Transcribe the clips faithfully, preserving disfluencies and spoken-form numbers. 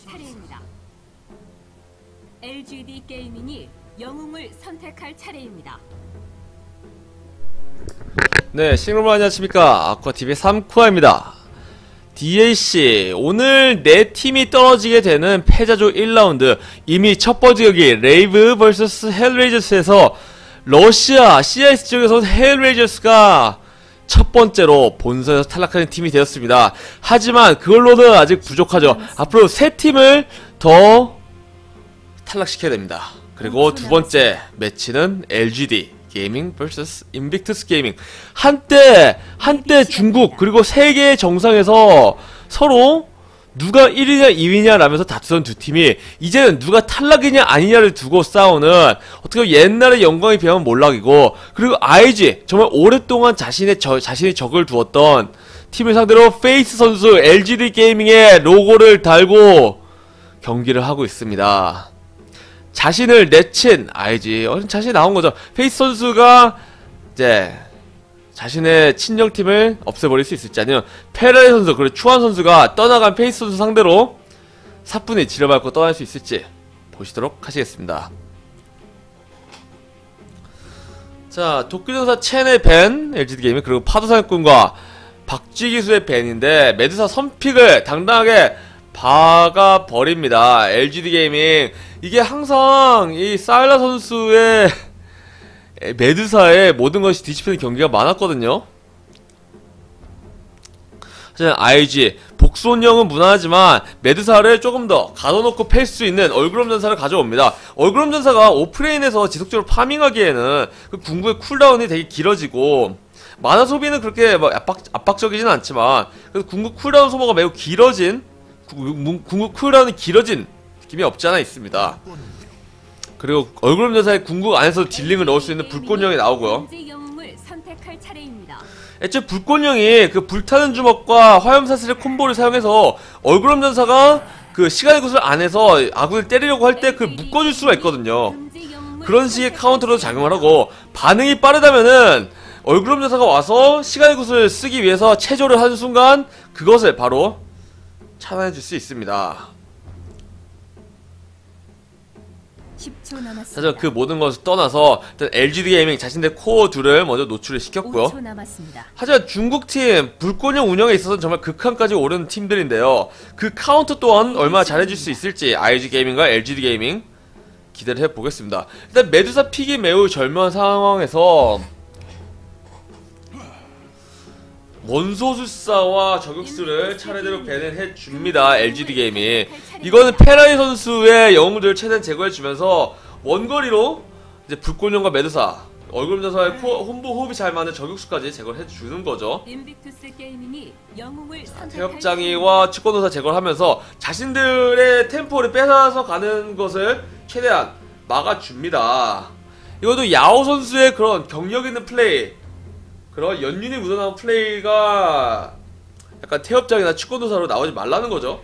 차례입니다. 엘지디 게이밍이 영웅을 선택할 차례입니다. 네, 싱글만 안녕하십니까. 아쿠아티비의 삼쿠아입니다. 디에이씨, 오늘 네 팀이 떨어지게 되는 패자조 일 라운드. 이미 첫 번째 경기 레이브 vs 헬레이저스에서 러시아 씨아이에스 지역에서 헬레이저스가 첫 번째로 본선에서 탈락하는 팀이 되었습니다. 하지만 그걸로는 아직 부족하죠. 앞으로 세 팀을 더 탈락시켜야 됩니다. 그리고 두 번째 매치는 엘지디 게이밍 vs 인빅투스 게이밍. 한때 한때 중국 그리고 세계 정상에서 서로 누가 일 위냐 이 위냐 라면서 다투던 두 팀이 이제는 누가 탈락이냐 아니냐를 두고 싸우는, 어떻게 보면 옛날의 영광에 비하면 몰락이고, 그리고 아이지 정말 오랫동안 자신의 저, 자신이 적을 두었던 팀을 상대로 페이스 선수 엘지디 게이밍의 로고를 달고 경기를 하고 있습니다. 자신을 내친 아이지, 어, 자신이 나온거죠. 페이스 선수가 이제 자신의 친정팀을 없애버릴 수 있을지, 아니면 페라리 선수 그리고 추한 선수가 떠나간 페이스 선수 상대로 사뿐히 지려밟고 떠날 수 있을지 보시도록 하시겠습니다. 자, 도쿄전사 첸의 밴 엘지디 게이밍, 그리고 파도사냥꾼과 박쥐기수의 밴인데 메두사 선픽을 당당하게 박아버립니다. 엘지디 게이밍. 이게 항상 이 사일라 선수의 메두사의 모든 것이 뒤집히는 경기가 많았거든요. 하지만 아이지 복수원령은 무난하지만 메두사를 조금 더 가둬놓고 팰 수 있는 얼그럼 전사를 가져옵니다. 얼그럼 전사가 오프레인에서 지속적으로 파밍하기에는 그 궁극의 쿨다운이 되게 길어지고, 마나 소비는 그렇게 막 압박, 압박적이지는 않지만 그래서 궁극 쿨다운 소모가 매우 길어진, 궁극 쿨다운이 길어진 느낌이 없지 않아 있습니다. 그리고 얼그럼 전사의 궁극 안에서 딜링을 넣을 수 있는 불꽃령이 나오고요. 애초에 불꽃령이 그 불타는 주먹과 화염사슬의 콤보를 사용해서 얼그럼 전사가 그 시간의 구슬 안에서 아군을 때리려고 할 때 그걸 묶어줄 수가 있거든요. 그런 식의 카운터로 작용을 하고, 반응이 빠르다면은 얼그럼 전사가 와서 시간의 구슬을 쓰기 위해서 체조를 하는 순간 그것을 바로 차단해줄 수 있습니다. 하지만 그 모든 것을 떠나서 일단 엘지디 게이밍 자신들의 코어 둘을 먼저 노출을 시켰고요. 하지만 중국팀 불꽃령 운영에 있어서는 정말 극한까지 오르는 팀들인데요, 그 카운터 또한 얼마나 잘해줄 수 있을지 아이지 게이밍과 엘지디 게이밍 기대를 해보겠습니다. 일단 메두사 픽이 매우 절묘한 상황에서 원소술사와 저격수를 차례대로 밴을 해줍니다. 엘지디 게이밍. 이거는 페라리 선수의 영웅들을 최대한 제거해주면서 원거리로 이제 불꽃령과 메두사, 얼그럼 전사의 홈부 호흡이 잘 맞는 저격수까지 제거를 해주는 거죠. 태엽장이와 측권도사 제거를 하면서 자신들의 템포를 뺏어서 가는 것을 최대한 막아줍니다. 이것도 야오 선수의 그런 경력 있는 플레이, 그런 연륜이 묻어나온 플레이가 약간 태엽장이나 축구도사로 나오지 말라는 거죠.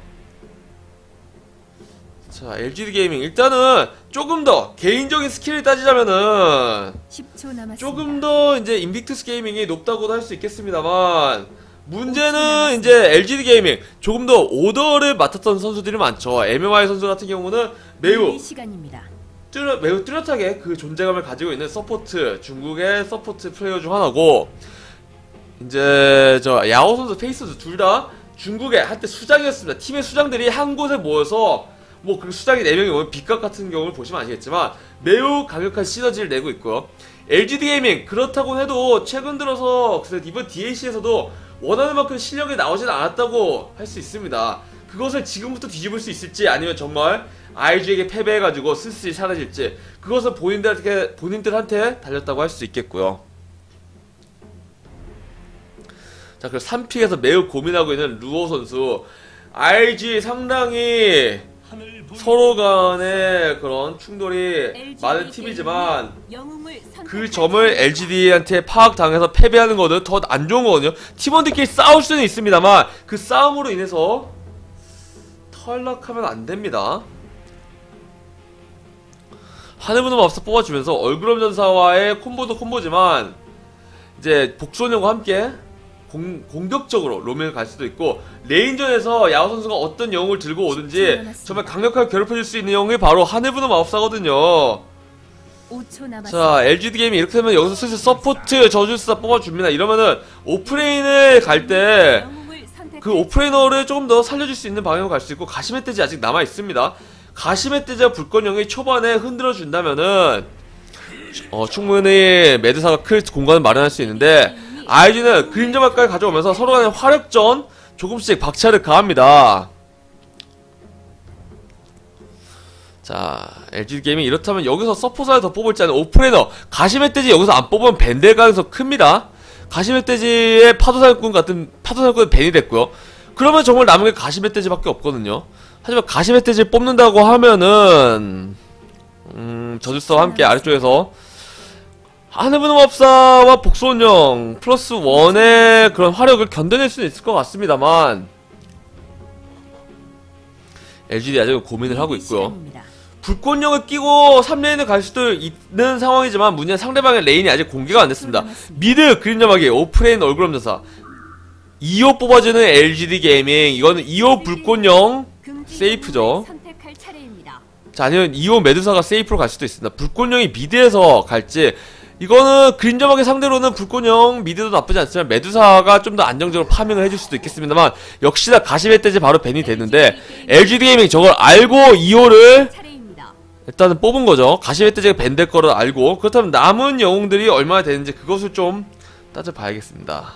자, 엘지디 게이밍 일단은 조금 더 개인적인 스킬을 따지자면은 조금 더 이제 인빅투스 게이밍이 높다고도 할 수 있겠습니다만, 문제는 이제 엘지디 게이밍 조금 더 오더를 맡았던 선수들이 많죠. 엠엠아이 선수 같은 경우는 매우 뚜렷, 매우 뚜렷하게 그 존재감을 가지고 있는 서포트, 중국의 서포트 플레이어 중 하나고, 이제 저 야오 선수, 페이스 선수 둘 다 중국의 한때 수장이었습니다. 팀의 수장들이 한 곳에 모여서 뭐 그 수장이 네 명이 오면 빅각 같은 경우를 보시면 아시겠지만 매우 강력한 시너지를 내고 있고요. 엘지디 게이밍 그렇다고 해도 최근 들어서 이번 디에이씨에서도 원하는 만큼 실력이 나오진 않았다고 할 수 있습니다. 그것을 지금부터 뒤집을 수 있을지, 아니면 정말 아이지에게 패배해가지고 슬슬 사라질지, 그것은 본인들한테, 본인들한테 달렸다고 할 수 있겠고요. 자, 그리고 삼 픽에서 매우 고민하고 있는 루오 선수. 아이지 상당히 서로 간의 그런 충돌이 많은 팀이지만 그 점을 엘지디한테 파악당해서 패배하는 거는 더 안 좋은 거거든요. 팀원들끼리 싸울 수는 있습니다만 그 싸움으로 인해서 탈락하면 안 됩니다. 하늘문음 앞서 뽑아주면서 얼그럼 전사와의 콤보도 콤보지만 이제 복수원령과 함께 공, 공격적으로 로밍을 갈 수도 있고, 레인전에서 야호 선수가 어떤 영웅을 들고 오든지 정말 강력하게 괴롭혀줄 수 있는 영웅이 바로 하늘부는 마법사거든요. 오 초 남았습니다. 자, 엘지디 게임이 이렇게 되면 여기서 슬슬 서포트 저주술사 뽑아줍니다. 이러면은 오프레인을 갈 때 그 오프레이너를 조금 더 살려줄 수 있는 방향으로 갈 수 있고, 가시멧 돼지 아직 남아있습니다. 가시멧 돼지와 불꽃령이 초반에 흔들어 준다면은 어, 충분히 메드사가 클 공간을 마련할 수 있는데, 아이지는 그림자마까지 가져오면서 서로 간의 화력전 조금씩 박차를 가합니다. 자, 엘지디 게임이 이렇다면 여기서 서포사를 더 뽑을지 아니면 오프레이너 가시멧 돼지 여기서 안 뽑으면 밴될 가능성이 큽니다. 가시멧 돼지의 파도사냥꾼 같은 파도사냥꾼은 밴이 됐고요. 그러면 정말 남은 게 가시멧 돼지밖에 없거든요. 하지만 가시멧 돼지를 뽑는다고 하면은 음, 저주사와 함께 아래쪽에서 하늘부는 법사와 복수원령 플러스 원의 그런 화력을 견뎌낼 수는 있을 것 같습니다만, 엘지디 아직은 고민을 하고 있고요. 불꽃령을 끼고 삼 레인을 갈 수도 있는 상황이지만 문제는 상대방의 레인이 아직 공개가 안 됐습니다. 미드 그림자마기 오프레인 얼굴엄전사 이 호 뽑아주는 엘지디 게이밍, 이거는 이 호 불꽃령 세이프죠. 자, 아니면 이 호 메두사가 세이프로 갈 수도 있습니다. 불꽃령이 미드에서 갈지, 이거는 그림자마기 상대로는 불꽃령 미드도 나쁘지 않지만 메두사가 좀 더 안정적으로 파밍을 해줄 수도 있겠습니다만, 역시나 가시멧 돼지 바로 밴이 되는데 엘지디 게이밍 저걸 알고 이 호를 일단은 뽑은 거죠. 가시멧 돼지가 밴 될 거를 알고. 그렇다면 남은 영웅들이 얼마나 되는지 그것을 좀 따져봐야겠습니다.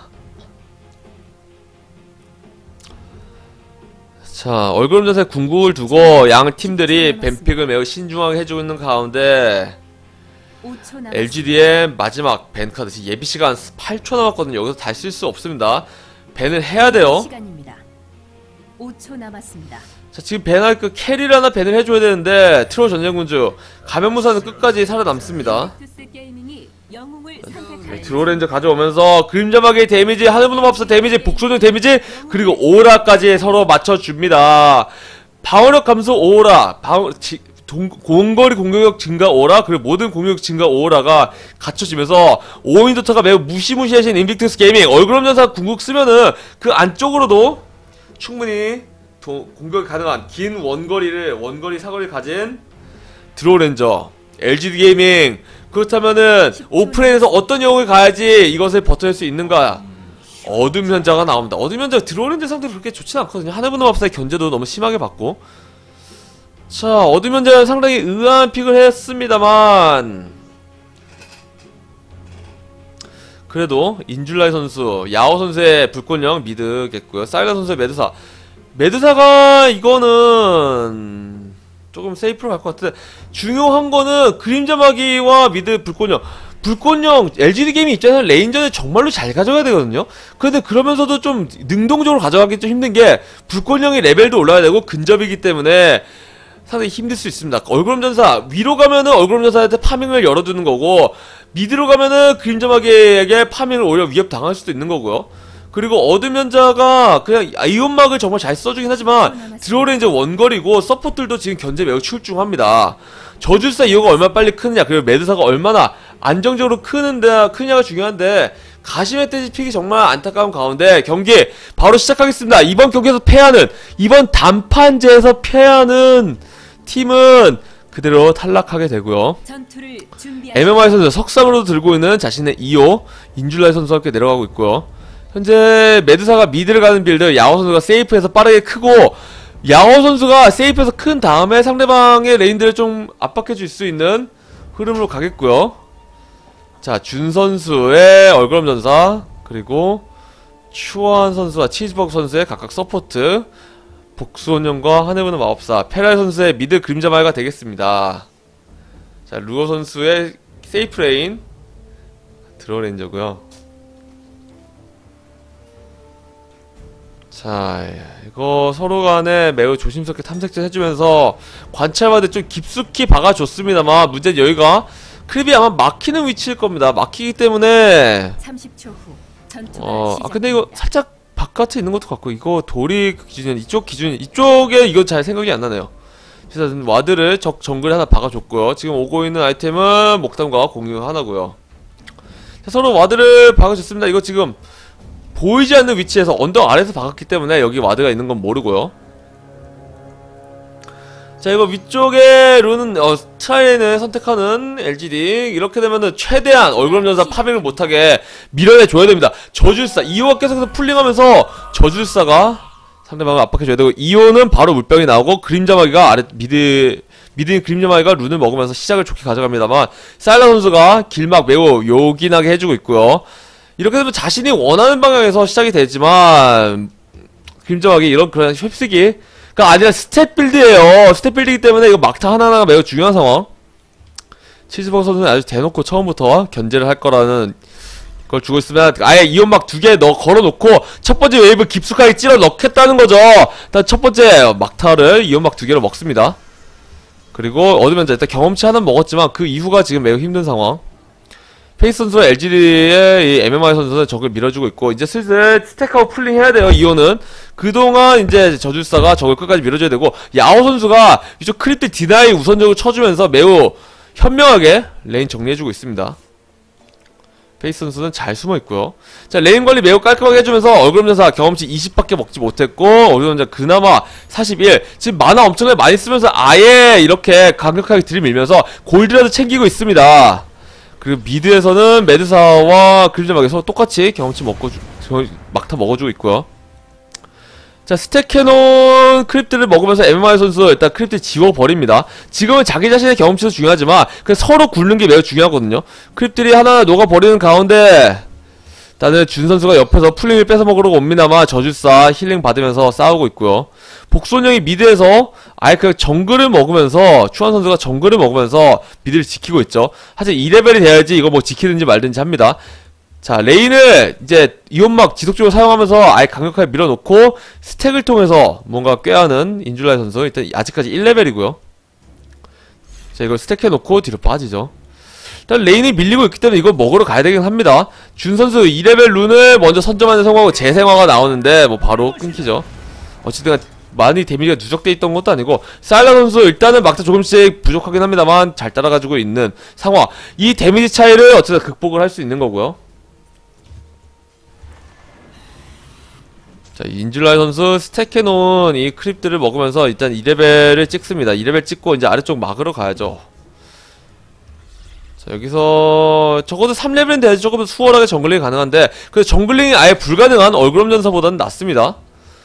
자, 얼굴음전사의 궁극을 두고 양 팀들이 밴픽을 매우 신중하게 해주고 있는 가운데, 엘지디의 마지막 밴 카드, 예비시간 팔 초 남았거든요. 여기서 다시 쓸 수 없습니다. 밴을 해야 돼요. 오 초 남았습니다. 자, 지금 밴할 그 캐리를 하나 밴을 해줘야 되는데, 트롤 전쟁군주 가면무사는 끝까지 살아남습니다. 네, 드로렌저 가져오면서 그림자마개의 데미지, 하늘부는 법사 데미지, 복수능 데미지, 그리고 오라까지 서로 맞춰줍니다. 방어력 감소 오라, 방어, 지, 동, 공거리 공격력 증가 오라, 그리고 모든 공격력 증가 오라가 갖춰지면서 오인도터가 매우 무시무시하신 인빅투스 게이밍 얼굴엄전사 궁극 쓰면은 그 안쪽으로도 충분히 도, 공격이 가능한 긴 원거리를 원거리 사거리를 가진 드로우렌저 엘지디 게이밍. 그렇다면은 오프레인에서 어떤 영웅을 가야지 이것을 버텨낼 수 있는가? 어둠 현자가 나옵니다. 어둠 현자 드로우렌저 상대로 그렇게 좋지는 않거든요. 하늘부는 법사의 견제도 너무 심하게 받고. 자, 어둠 현자는 상당히 의아한 픽을 했습니다만, 그래도 인줄라이 선수, 야오 선수의 불꽃령 미드겠고요. 사일라 선수의 메두사. 메두사가 이거는 조금 세이프로 갈 것 같은데, 중요한 거는 그림자마기와 미드 불꽃령. 불꽃령 엘지디 게임이 입장에서는 레인전을 정말로 잘 가져가야 되거든요. 그런데 그러면서도 좀 능동적으로 가져가기 좀 힘든 게, 불꽃령의 레벨도 올라야 되고 근접이기 때문에 상당히 힘들 수 있습니다. 얼굴엄전사 위로 가면은 얼굴엄전사한테 파밍을 열어두는 거고, 미드로 가면은 그림자마기에게 파밍을 오히려 위협 당할 수도 있는 거고요. 그리고 어둠연자가 그냥 이온막을 정말 잘 써주긴 하지만 드로우렌저 원거리고 서포트들도 지금 견제 매우 출중합니다. 저주사 이 호가 얼마나 빨리 크느냐, 그리고 메두사가 얼마나 안정적으로 크는데 크냐가 중요한데, 가시멧 돼지 픽이 정말 안타까운 가운데 경기 바로 시작하겠습니다. 이번 경기에서 패하는, 이번 단판제에서 패하는 팀은 그대로 탈락하게 되고요. 엠엠아이 선수 석상으로도 들고 있는 자신의 이 호 인줄라이 선수와 함께 내려가고 있고요. 현재 메두사가 미드를 가는 빌드, 야호 선수가 세이프에서 빠르게 크고, 야호 선수가 세이프에서 큰 다음에 상대방의 레인들을 좀 압박해줄 수 있는 흐름으로 가겠고요. 자, 준 선수의 얼굴엄전사, 그리고 추원 선수와 치즈버그 선수의 각각 서포트, 복수원령과 하늘부는 마법사, 페라이 선수의 미드 그림자마이가 되겠습니다. 자, 루어 선수의 세이프 레인, 드로우렌저고요. 자, 이거 서로 간에 매우 조심스럽게 탐색질 해주면서 관찰마다 좀 깊숙이 박아줬습니다만, 문제는 여기가 크립이 아마 막히는 위치일 겁니다. 막히기 때문에 삼십 초 후 전투가 어, 시작됩니다. 아 근데 이거 살짝 바깥에 있는 것도 같고, 이거 돌이 기준, 이쪽 기준, 이쪽에 이거 잘 생각이 안 나네요. 그래서 와드를 적 정글에 하나 박아줬고요. 지금 오고 있는 아이템은 목담과 공유 하나고요. 자, 서로 와드를 박아줬습니다. 이거 지금 보이지 않는 위치에서 언덕 아래에서 박았기 때문에 여기 와드가 있는 건 모르고요. 자, 이거 위쪽에 룬은 어, 트라이를 선택하는 엘지디. 이렇게 되면은 최대한 얼그럼전사 파밍을 못하게 밀어내줘야 됩니다. 저주술사 이호가 계속해서 풀링하면서 저주술사가 상대방을 압박해줘야 되고, 이호는 바로 물병이 나오고 그림자마귀가 아래 미드 미드인 그림자마귀가 룬을 먹으면서 시작을 좋게 가져갑니다만, 사일라 선수가 길막 매우 요긴하게 해주고 있고요. 이렇게 되면 자신이 원하는 방향에서 시작이 되지만 그림자마귀 이런 그런 휩쓰기 가 아니라 스탯 빌드예요. 스탯 빌드이기 때문에 이거 막타 하나하나가 매우 중요한 상황. 치즈버거 선수는 아주 대놓고 처음부터 견제를 할 거라는 걸 주고 있으면 아예 이온막 두 개 넣어 걸어놓고 첫 번째 웨이브 깊숙하게 찔러 넣겠다는 거죠. 일단 첫 번째 막타를 이온막 두 개로 먹습니다. 그리고 얻으면서 일단 경험치 하나 먹었지만 그 이후가 지금 매우 힘든 상황. 페이스 선수와 엘지디의 이 엠엠아이 선수는 적을 밀어주고 있고, 이제 슬슬 스택하고 풀링 해야 돼요. 이호는 그동안 이제 저주사가 적을 끝까지 밀어줘야 되고, 야오 선수가 이쪽 크립트 디나이 우선적으로 쳐주면서 매우 현명하게 레인 정리해주고 있습니다. 페이스 선수는 잘 숨어있고요. 자, 레인 관리 매우 깔끔하게 해주면서 얼그럼전사 경험치 이십밖에 먹지 못했고, 얼그럼전사 그나마 사십일. 지금 만화 엄청나게 많이 쓰면서 아예 이렇게 강력하게 들이밀면서 골드라도 챙기고 있습니다. 그리고 미드에서는 메드사와 그림자마귀 서로 똑같이 경험치 먹고 주, 막타 먹어주고 있고요. 자, 스택 캐논 크립트를 먹으면서 엠엠아이 선수 일단 크립트 지워버립니다. 지금은 자기 자신의 경험치도 중요하지만 그냥 서로 굴는 게 매우 중요하거든요. 크립들이 하나하나 녹아버리는 가운데 일단은 준 선수가 옆에서 풀링을 뺏어먹으려고 옵니다만 저주사 힐링 받으면서 싸우고 있고요. 복손형이 미드에서 아예 그 정글을 먹으면서 추한 선수가 정글을 먹으면서 미드를 지키고 있죠. 하지만 이 레벨이 돼야지 이거 뭐 지키든지 말든지 합니다. 자, 레인을 이제 이온막 지속적으로 사용하면서 아예 강력하게 밀어놓고 스택을 통해서 뭔가 꾀하는 인줄라이 선수. 일단 아직까지 일 레벨이고요 자, 이걸 스택해놓고 뒤로 빠지죠. 일단 레인이 밀리고 있기 때문에 이걸 먹으러 가야 되긴 합니다. 준 선수 이 레벨 룬을 먼저 선점하는 성공하고 재생화가 나오는데 뭐 바로 끊기죠. 어쨌든 많이 데미지가 누적돼 있던 것도 아니고, 사일라 선수 일단은 막타 조금씩 부족하긴 합니다만 잘 따라가지고 있는 상황. 이 데미지 차이를 어쨌든 극복을 할 수 있는 거고요. 자, 인줄라이 선수 스택해놓은 이 크립들을 먹으면서 일단 이 레벨을 찍습니다. 이 레벨 찍고 이제 아래쪽 막으러 가야죠. 자, 여기서 적어도 삼 레벨은 돼야지 조금 더 수월하게 정글링이 가능한데, 그래서 정글링이 아예 불가능한 얼그럼전사보다는 낫습니다.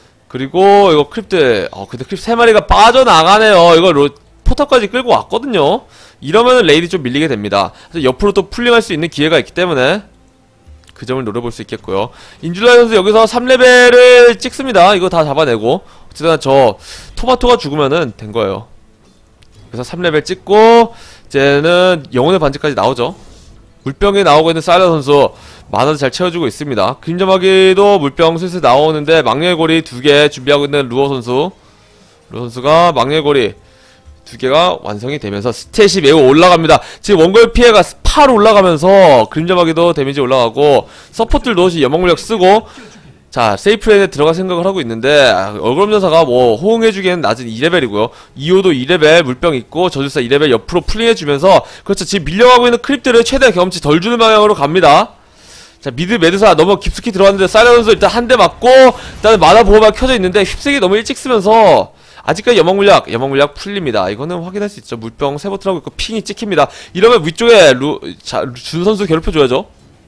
그리고 이거 크립트, 어 근데 크립 세 마리가 빠져나가네요. 이거 로, 포탑까지 끌고 왔거든요. 이러면은 레이디 좀 밀리게 됩니다. 그래서 옆으로 또 풀링할 수 있는 기회가 있기 때문에 그 점을 노려볼 수 있겠고요. 인줄라이 선수 여기서 삼 레벨을 찍습니다. 이거 다 잡아내고. 어쨌든 저 토마토가 죽으면은 된 거예요. 그래서 삼 레벨 찍고 이제는 영혼의 반지까지 나오죠. 물병이 나오고 있는 사일라 선수 만화도 잘 채워주고 있습니다. 그림자마귀도 물병 슬슬 나오는데 망령의 두 개 준비하고 있는 루어 선수. 루어 선수가 망령의 고리 두 개가 완성이 되면서 스탯이 매우 올라갑니다. 지금 원거리 피해가 팔 올라가면서 그림자마귀도 데미지 올라가고, 서포트들도 연막물력 쓰고, 자, 세이프레인에 들어갈 생각을 하고 있는데, 얼그럼전사가 뭐 호응해주기에는 낮은 이 레벨이고요 이호도 이 레벨 물병 있고 저주사 이 레벨 옆으로 풀링해주면서, 그렇죠, 지금 밀려가고 있는 크립들을 최대한 경험치 덜 주는 방향으로 갑니다. 자, 미드 메드사 너무 깊숙이 들어왔는데 사일라 선수 일단 한 대 맞고, 일단 마나 보호막 켜져 있는데 휩쓰기 너무 일찍 쓰면서 아직까지 연막물약, 연막물약 풀립니다. 이거는 확인할 수 있죠. 물병 세 버튼하고 있고 핑이 찍힙니다. 이러면 위쪽에 루, 자, 준 선수 괴롭혀줘야죠.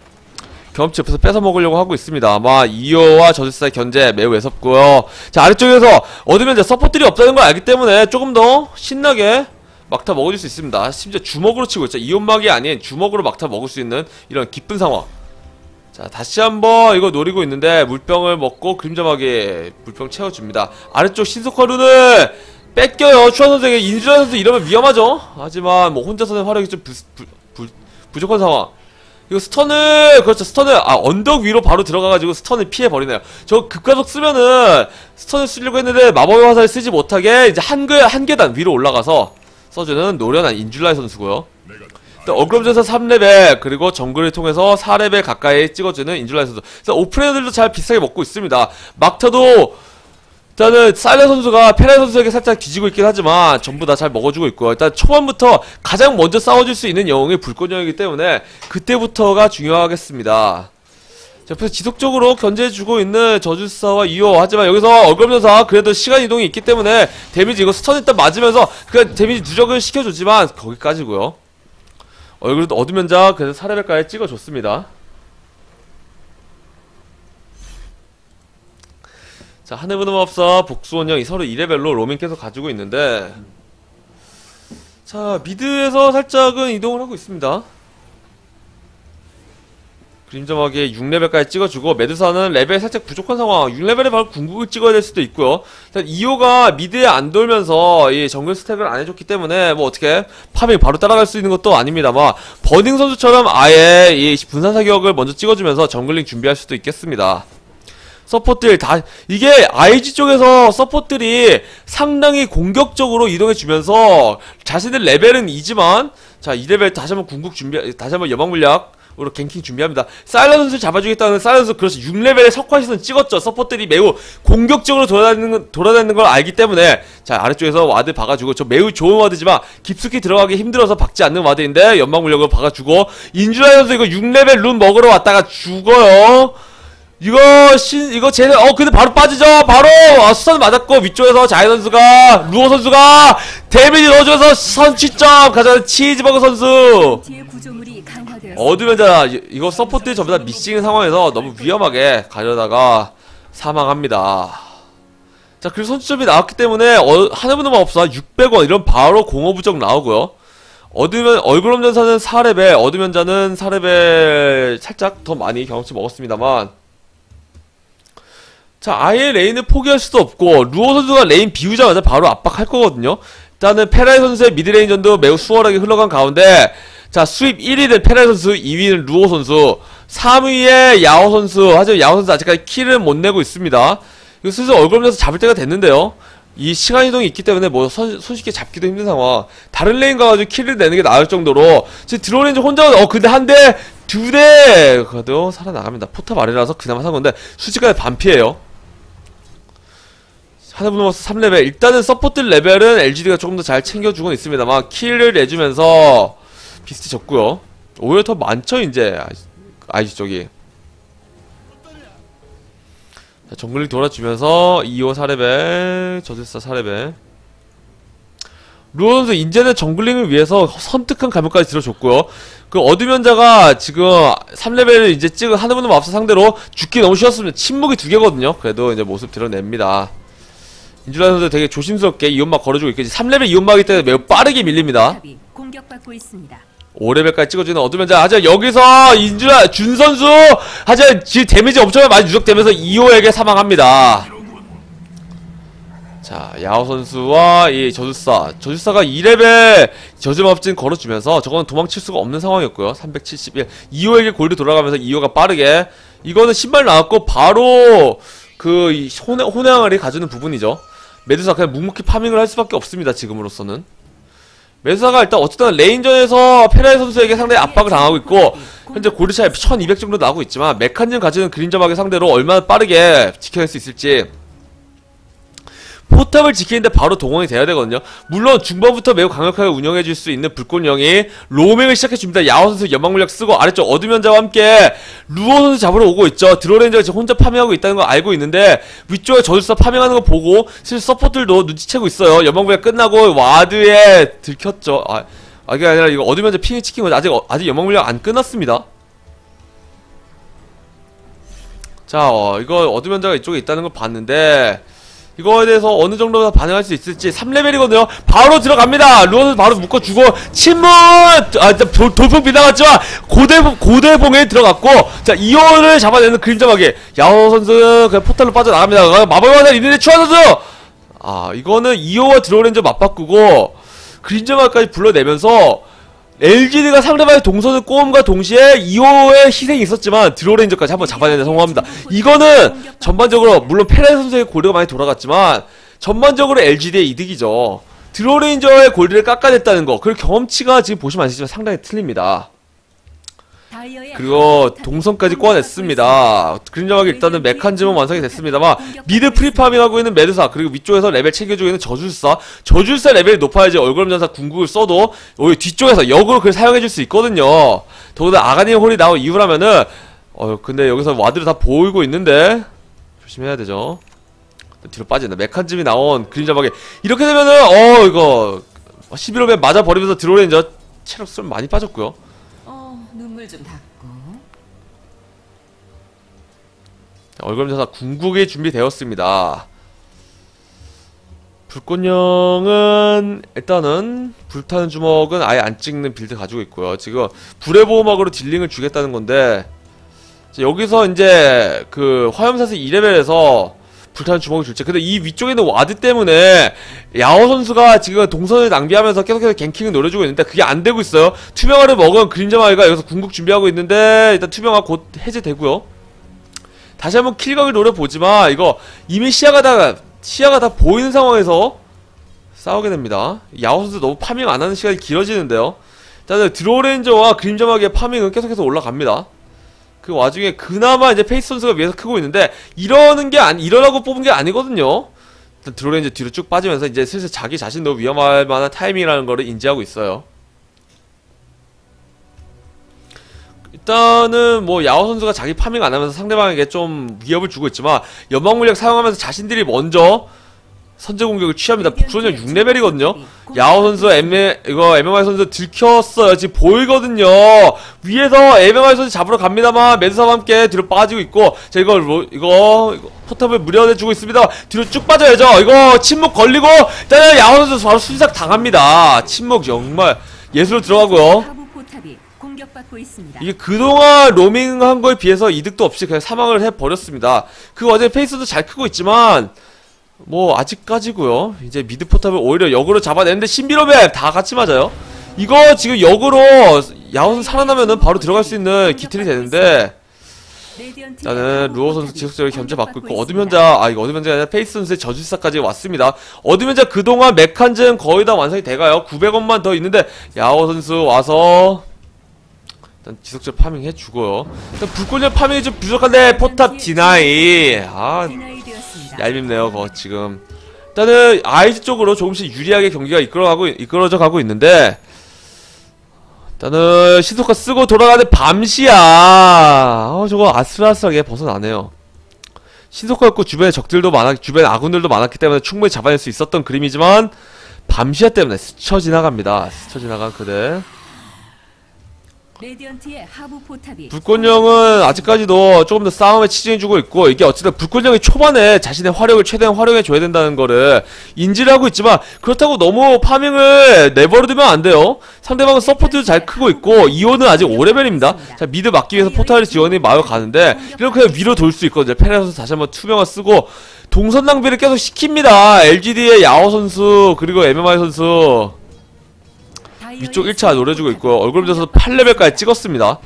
경험치 옆에서 뺏어 먹으려고 하고 있습니다. 아마 이호와 저주사의 견제 매우 애섭고요. 자, 아래쪽에서 얻으면 이제 서포트들이 없다는 걸 알기 때문에 조금 더 신나게 막타 먹어줄 수 있습니다. 심지어 주먹으로 치고 있죠. 이온막이 아닌 주먹으로 막타 먹을 수 있는 이런 기쁜 상황. 자, 다시 한번 이거 노리고 있는데 물병을 먹고 그림자마귀 물병 채워줍니다. 아래쪽 신속화룬을 뺏겨요. 추한 선수에게. 인주라 선수 이러면 위험하죠. 하지만 뭐 혼자서는 화력이 좀 부, 부, 부, 부족한 상황. 이거 스턴을, 그렇죠, 스턴을, 아, 언덕 위로 바로 들어가가지고 스턴을 피해버리네요. 저 급가속 쓰면은 스턴을 쓰려고 했는데 마법의 화살을 쓰지 못하게 이제 한, 그, 한 계단 위로 올라가서 써주는 노련한 인줄라이 선수고요. 얼그럼전사 삼 레벨, 그리고 정글을 통해서 사 레벨 가까이 찍어주는 인줄라이 선수. 그래서 오프레너들도 잘 비슷하게 먹고 있습니다. 막타도 일단은 사일라 선수가 페라이 선수에게 살짝 뒤지고 있긴 하지만 전부 다 잘 먹어주고 있고요. 일단 초반부터 가장 먼저 싸워줄 수 있는 영웅이 불꽃영이기 때문에 그때부터가 중요하겠습니다. 옆에서 지속적으로 견제해주고 있는 저주사와 이오. 하지만 여기서 얼굴면사 그래도 시간 이동이 있기 때문에 데미지 이거 스턴 일단 맞으면서 그 데미지 누적을 시켜주지만 거기까지고요. 얼굴도 어두면자 그래서 사 레벨까지 찍어줬습니다. 자, 하늘부름업사 복수원령이 서로 이 레벨로 로밍 계속 가지고 있는데, 자, 미드에서 살짝은 이동을 하고 있습니다. 그림자막에 육 레벨까지 찍어주고, 메두사는 레벨 살짝 부족한 상황. 육 레벨에 바로 궁극을 찍어야 될 수도 있고요. 일단 이호가 미드에 안 돌면서 이 정글 스택을 안 해줬기 때문에 뭐 어떻게 파밍 바로 따라갈 수 있는 것도 아닙니다만, 버닝 선수처럼 아예 이 분산 사격을 먼저 찍어주면서 정글링 준비할 수도 있겠습니다. 서포트들 다, 이게 아이지 쪽에서 서포트들이 상당히 공격적으로 이동해주면서 자신들 레벨은 이지만, 자, 이 레벨 다시 한번 궁극 준비, 다시 한번 여방 물약으로 갱킹 준비합니다. 사일런스를 잡아주겠다는 사일런스, 그렇죠. 육 레벨의 석화시선 찍었죠. 서포트들이 매우 공격적으로 돌아다니는, 돌아다니는 걸 알기 때문에, 자, 아래쪽에서 와드 박아주고, 저 매우 좋은 와드지만 깊숙이 들어가기 힘들어서 박지 않는 와드인데, 연막 물약으로 박아주고, 인주라이 선수 이거 육 레벨 룬 먹으러 왔다가 죽어요. 이거 신 이거 쟤네 어 근데 바로 빠지죠. 바로 아, 수선 맞았고 위쪽에서 자이 선수가 루어 선수가 데미지 넣어줘서 선취점 가져가는 치즈버거 선수. 어두면자 이거 서포트 전부 다 미싱 상황에서 너무 위험하게 가려다가 사망합니다. 자, 그리고 선취점이 나왔기 때문에 어, 하늘부름만 없어 육백 원 이런 바로 공허 부적 나오고요. 어두면 얼굴엄전사는 사 레벨, 어두면자는 사 레벨 살짝 더 많이 경험치 먹었습니다만, 자, 아예 레인을 포기할 수도 없고, 루어 선수가 레인 비우자마자 바로 압박할 거거든요. 일단은 페라이 선수의 미드레인전도 매우 수월하게 흘러간 가운데, 자, 수입 일 위 된 페라이 선수, 이 위는 루어 선수, 삼 위에 야오 선수. 하지만 야오 선수 아직까지 킬을 못 내고 있습니다. 이거 슬슬 얼굴면서 잡을 때가 됐는데요. 이 시간 이동이 있기 때문에 뭐 선, 손쉽게 잡기도 힘든 상황. 다른 레인 가가지고 킬을 내는 게 나을 정도로 지금 드로레인저 혼자, 어 근데 한 대, 두 대 그래도 살아나갑니다. 포탑 아래라서 그나마 산 건데 수치까지 반피해요. 하나분노버스 삼 레벨. 일단은 서포트 레벨은 엘지디가 조금 더 잘 챙겨주곤 있습니다만 킬을 내주면서 비슷해졌고요. 오히려 더 많죠 이제 아이지 쪽이. 자, 정글링 돌아주면서 이호 사 레벨, 저주사 사 레벨. 루어 선수 이제는 정글링을 위해서 섬뜩한 감옥까지 들어줬고요. 그 어두면자가 지금 삼 레벨을 이제 찍은 하늘분노 마법사 상대로 죽기 너무 쉬웠습니다. 침묵이 두 개거든요. 그래도 이제 모습 드러냅니다. 인주라 선수 되게 조심스럽게 이온막 걸어주고 있겠지. 삼 레벨 이온막이기 때문에 매우 빠르게 밀립니다. 공격받고 있습니다. 오 레벨까지 찍어주는 어두면자. 하지만 여기서 인주라 준 선수 하지만 지금 데미지 엄청 많이 누적되면서 이호에게 사망합니다. 자, 야오 선수와 이 저주사. 저주사가 이 레벨 저주마법진 걸어주면서 저거는 도망칠 수가 없는 상황이었고요. 삼백칠십일. 이호에게 골드 돌아가면서 이호가 빠르게, 이거는 신발 나왔고 바로 그 혼의, 혼의 가주는 부분이죠. 메두사 그냥 묵묵히 파밍을 할 수밖에 없습니다. 지금으로서는 메두사가 일단 어쨌든 레인전에서 페라이 선수에게 상당히 압박을 당하고 있고, 현재 골드 차이 천이백 정도 나오고 있지만 메칸즘 가지는 그림자막의 상대로 얼마나 빠르게 지켜낼 수 있을지. 포탑을 지키는데 바로 동원이 돼야 되거든요. 물론 중반부터 매우 강력하게 운영해줄 수 있는 불꽃령이 로밍을 시작해줍니다. 야오 선수 연막물약 쓰고 아래쪽 어두면자와 함께 루어 선수 잡으러 오고 있죠. 드로레인저가 지금 혼자 파밍하고 있다는 거 알고 있는데 위쪽에 저주사 파밍하는 거 보고 실제 서포트들도 눈치채고 있어요. 연막물약 끝나고 와드에 들켰죠. 아, 아 이게 아니라 이거 어두면자 핑이 찍힌 거죠. 아직 아직 연막물약 안 끝났습니다. 자, 어, 이거 어두면자가 이쪽에 있다는 걸 봤는데 이거에 대해서 어느 정도 반응할 수 있을지. 삼 레벨이거든요. 바로 들어갑니다. 루어는 바로 묶어주고 침묵! 아, 도, 돌풍 빗나갔지만 고대, 고대봉에 들어갔고, 자, 이호를 잡아내는 그림자막이. 야호 선수 그냥 포탈로 빠져나갑니다. 마법의 화살 있는데 추하 선수! 아, 이거는 이호와 드로레인저 맞바꾸고 그림자막까지 불러내면서 엘지디가 상대방의 동선을 꼬음과 동시에 이호의 희생이 있었지만 드로레인저까지 한번 잡아내는 성공합니다. 이거는 전반적으로 물론 페라이 선수의 골드가 많이 돌아갔지만 전반적으로 엘지디의 이득이죠. 드로레인저의 골드를 깎아냈다는 거, 그 경험치가 지금 보시면 아시지만 상당히 틀립니다. 그리고 동선까지 꼬아냈습니다. 그림자막이 일단은 메칸즘은 완성이 됐습니다만 미드 프리파밍하고 있는 메두사, 그리고 위쪽에서 레벨 챙겨주고 있는 저주사. 저주사 레벨이 높아야지 얼굴엄전사 궁극을 써도 오히려 뒤쪽에서 역으로 그걸 사용해줄 수 있거든요. 더구나 아가니의 홀이 나온 이후라면은 어 근데 여기서 와드를 다 보이고 있는데 조심해야 되죠. 뒤로 빠진다. 메칸즘이 나온 그림자막에 이렇게 되면은 어 이거 십일 홈에 맞아 버리면서 드로레인저 체력 좀 많이 빠졌고요. 어, 눈물 좀 닦고. 얼굴점사 궁극이 준비되었습니다. 불꽃령은 일단은 불타는 주먹은 아예 안 찍는 빌드 가지고 있고요. 지금 불의 보호막으로 딜링을 주겠다는 건데 여기서 이제 그 화염사슬 이 레벨에서 불타는 주먹을 줄지. 근데 이 위쪽에 있는 와드 때문에 야오 선수가 지금 동선을 낭비하면서 계속해서 갱킹을 노려주고 있는데 그게 안 되고 있어요. 투명화를 먹은 그림자마이가 여기서 궁극 준비하고 있는데 일단 투명화 곧 해제되고요. 다시 한번 킬각을 노려보지만 이거 이미 시야가 다 시야가 다 보이는 상황에서 싸우게 됩니다. 야오 선수 너무 파밍 안 하는 시간이 길어지는데요. 일단은 드로우레인저와 그림자마기의 파밍은 계속해서 올라갑니다. 그 와중에 그나마 이제 페이스 선수가 위에서 크고 있는데 이러는 게 아니 이러라고 뽑은 게 아니거든요. 일단 드로우레인저 뒤로 쭉 빠지면서 이제 슬슬 자기 자신도 위험할 만한 타이밍이라는 거를 인지하고 있어요. 일단은 뭐 야오 선수가 자기 파밍 안 하면서 상대방에게 좀 위협을 주고 있지만 연막 물약 사용하면서 자신들이 먼저 선제 공격을 취합니다. 북소년 육 레벨이거든요. 야오 선수, 엠, 이거 엠엠아이 선수 들켰어요. 지금 보이거든요. 위에서 엠엠아이 선수 잡으러 갑니다만 메두사와 함께 뒤로 빠지고 있고 자 이거 로, 이거, 이거 포탑을 무려내주고 있습니다. 뒤로 쭉 빠져야죠. 이거 침묵 걸리고 일단은 야오 선수 바로 순삭 당합니다. 침묵 정말 예술로 들어가고요. 공격받고 있습니다. 이게 그동안 로밍한 거에 비해서 이득도 없이 그냥 사망을 해버렸습니다. 그 와중에 페이스도 잘 크고 있지만 뭐 아직까지고요. 이제 미드 포탑을 오히려 역으로 잡아내는데 신비로맵 다 같이 맞아요. 이거 지금 역으로 야오선 살아나면은 바로 들어갈 수 있는 기틀이 되는데 일단은 루오 선수 지속적으로 견제받고 있고 어둠 현자 아 이거 어둠 현자가 아니라 페이스 선수의 저주사까지 왔습니다. 어둠 현자 그동안 메칸즘 거의 다 완성이 돼가요. 구백 원만 더 있는데 야오 선수 와서 일단 지속적으로 파밍 해주고요. 일단 불꽃령 파밍이 좀 부족한데 포탑 디나이 아 얄밉네요. 그거 지금 일단은 아이즈 쪽으로 조금씩 유리하게 경기가 이끌어가고 이끌어져 가고 있는데 일단은 신속화 쓰고 돌아가는 밤시야. 어 저거 아슬아슬하게 벗어나네요. 신속화였고 주변에 적들도 많았 주변에 아군들도 많았기 때문에 충분히 잡아낼 수 있었던 그림이지만 밤시야 때문에 스쳐 지나갑니다. 스쳐 지나간 그대. 레디언트의 하부 포탑이 불꽃령은 아직까지도 조금 더 싸움에 치중해주고 있고 이게 어쨌든 불꽃령이 초반에 자신의 화력을 최대한 활용해줘야 된다는 거를 인지를 하고 있지만 그렇다고 너무 파밍을 내버려두면 안 돼요. 상대방은 서포트도 잘 크고 있고 이오는 아직 오 레벨입니다. 자 미드 막기 위해서 포탈 지원이 마을 가는데 이렇게 그냥 위로 돌 수 있거든요. 페레서 다시 한번 투명화 쓰고 동선 낭비를 계속 시킵니다. 엘지디의 야오 선수 그리고 엠엠아이 선수 위쪽 일 차 노려주고 있고요. 얼굴 져서 팔 레벨까지 찍었습니다.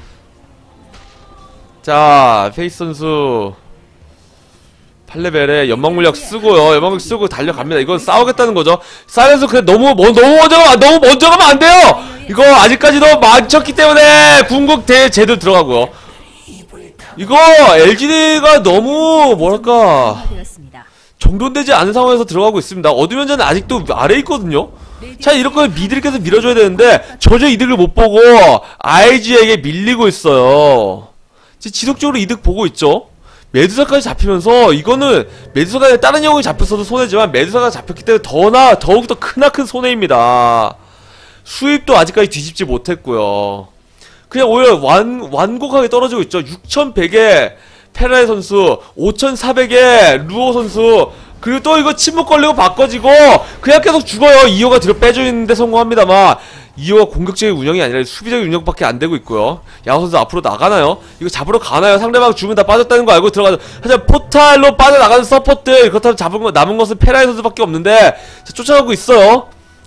자 페이스 선수 팔 레벨에 연막 물약 쓰고요. 연막 물약 쓰고 달려갑니다. 이건 싸우겠다는 거죠. 사이렌스 그래 너무 뭐, 너무 먼저 가 너무 먼저 가면 안 돼요. 이거 아직까지도 많쳤기 때문에 궁극 대 제대로 들어가고요. 이거 엘지디가 너무 뭐랄까 정돈되지 않은 상황에서 들어가고 있습니다. 어둠 현자는 아직도 아래에 있거든요. 자 이렇게 미드를 계속 밀어줘야 되는데 전혀 이득을 못 보고 아이지에게 밀리고 있어요. 지속적으로 이득 보고 있죠. 메두사까지 잡히면서 이거는 메두사가 다른 영웅이 잡혔어도 손해지만 메두사가 잡혔기 때문에 더나 더욱더 크나큰 손해입니다. 수입도 아직까지 뒤집지 못했고요. 그냥 오히려 완, 완곡하게 떨어지고 있죠. 육천백에 페라의 선수, 오천사백에 루오 선수, 그리고 또 이거 침묵 걸리고 바꿔지고 그냥 계속 죽어요. 이호가 뒤로 빼주는데 성공합니다만 이호가 공격적인 운영이 아니라 수비적인 운영밖에 안 되고 있고요. 야호 선수 앞으로 나가나요? 이거 잡으러 가나요? 상대방 주면 다 빠졌다는 거 알고 들어가죠. 하지만 포탈로 빠져나가는 서포트 그렇다면 잡은 거 남은 것은 페라이 선수밖에 없는데 자, 쫓아가고 있어요.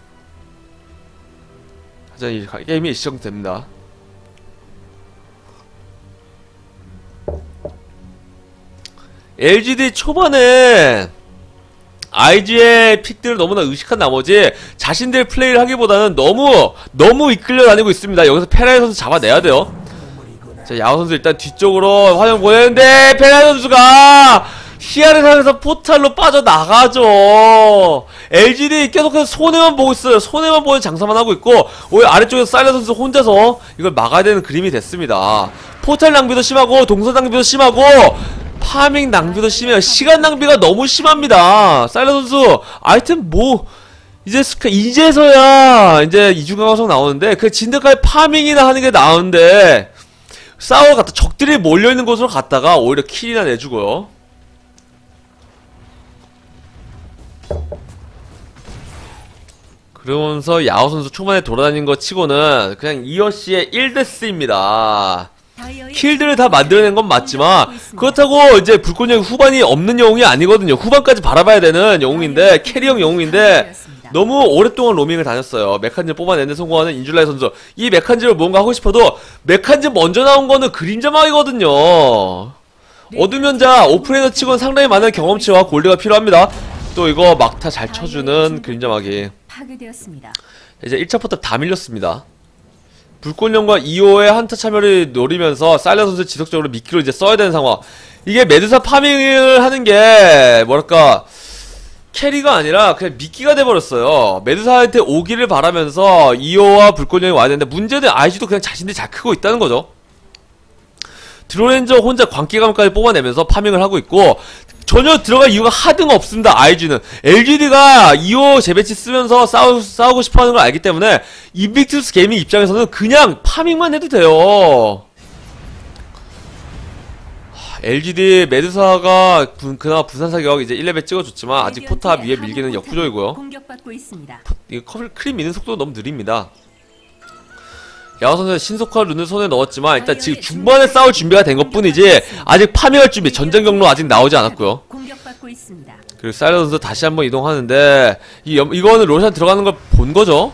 하지만 이 게임이 시작됩니다. 엘지디 초반에 아이지의 픽들을 너무나 의식한 나머지 자신들 플레이를 하기보다는 너무 너무 이끌려 다니고 있습니다. 여기서 페라이 선수 잡아내야 돼요. 자 야오 선수 일단 뒤쪽으로 화면 보내는데 페라이 선수가 시야를 상해서 포탈로 빠져나가죠. 엘지디 계속해서 손해만 보고 있어요. 손해만 보는 장사만 하고 있고 오히려 아래쪽에서 사일러 선수 혼자서 이걸 막아야 되는 그림이 됐습니다. 포탈 낭비도 심하고 동선 낭비도 심하고 파밍 낭비도 심해요. 시간 낭비가 너무 심합니다. 사일러 선수 아이템 뭐 이제 스카 이제서야 이제 이중강화석 나오는데 그 진드까지 파밍이나 하는 게 나오는데 싸워 갔다 적들이 몰려있는 곳으로 갔다가 오히려 킬이나 내주고요. 그러면서 야오 선수 초반에 돌아다닌 거 치고는 그냥 이어씨의 일 데스입니다. 킬들을 다 만들어낸 건 맞지만 그렇다고 이제 불꽃영웅 후반이 없는 영웅이 아니거든요. 후반까지 바라봐야 되는 영웅인데 캐리형 영웅인데 너무 오랫동안 로밍을 다녔어요. 메칸즘 뽑아내는 성공하는 인줄라이 선수. 이 메칸즘을 뭔가 하고 싶어도 메칸즘 먼저 나온 거는 그림자막이거든요. 어두면자 오프레이너 치고는 상당히 많은 경험치와 골드가 필요합니다. 또 이거 막타 잘 쳐주는 그림자막이 이제 일 차 포탑 다 밀렸습니다. 불꽃령과 이호의 한타 참여를 노리면서 사일러 선수 지속적으로 미끼로 이제 써야 되는 상황. 이게 메두사 파밍을 하는 게 뭐랄까 캐리가 아니라 그냥 미끼가 돼버렸어요. 메두사한테 오기를 바라면서 이호와 불꽃령이 와야 되는데 문제는 아이지도 그냥 자신들이 잘 크고 있다는 거죠. 드로렌저 혼자 광기감까지 뽑아내면서 파밍을 하고 있고 전혀 들어갈 이유가 하등 없습니다. 아이지는 엘지디가 이호 재배치 쓰면서 싸우, 싸우고 싶어하는 걸 알기 때문에 인빅투스 게이밍 입장에서는 그냥 파밍만 해도 돼요. 엘지디 메두사가 분, 그나마 부산 사격 이제 일 레벨 찍어줬지만 아직 포탑 위에 밀기는 역부족이고요. 공격받고 있습니다. 이거 컵을 크림 미는 속도가 너무 느립니다. 야호 선수는 신속화 룬을 손에 넣었지만 일단 지금 중반에 싸울 준비가 된 것 뿐이지 아직 파밍할 준비, 전쟁 경로 아직 나오지 않았고요. 그리고 사일러 선수 다시 한번 이동하는데 이, 이거는 로션 들어가는 걸 본 거죠?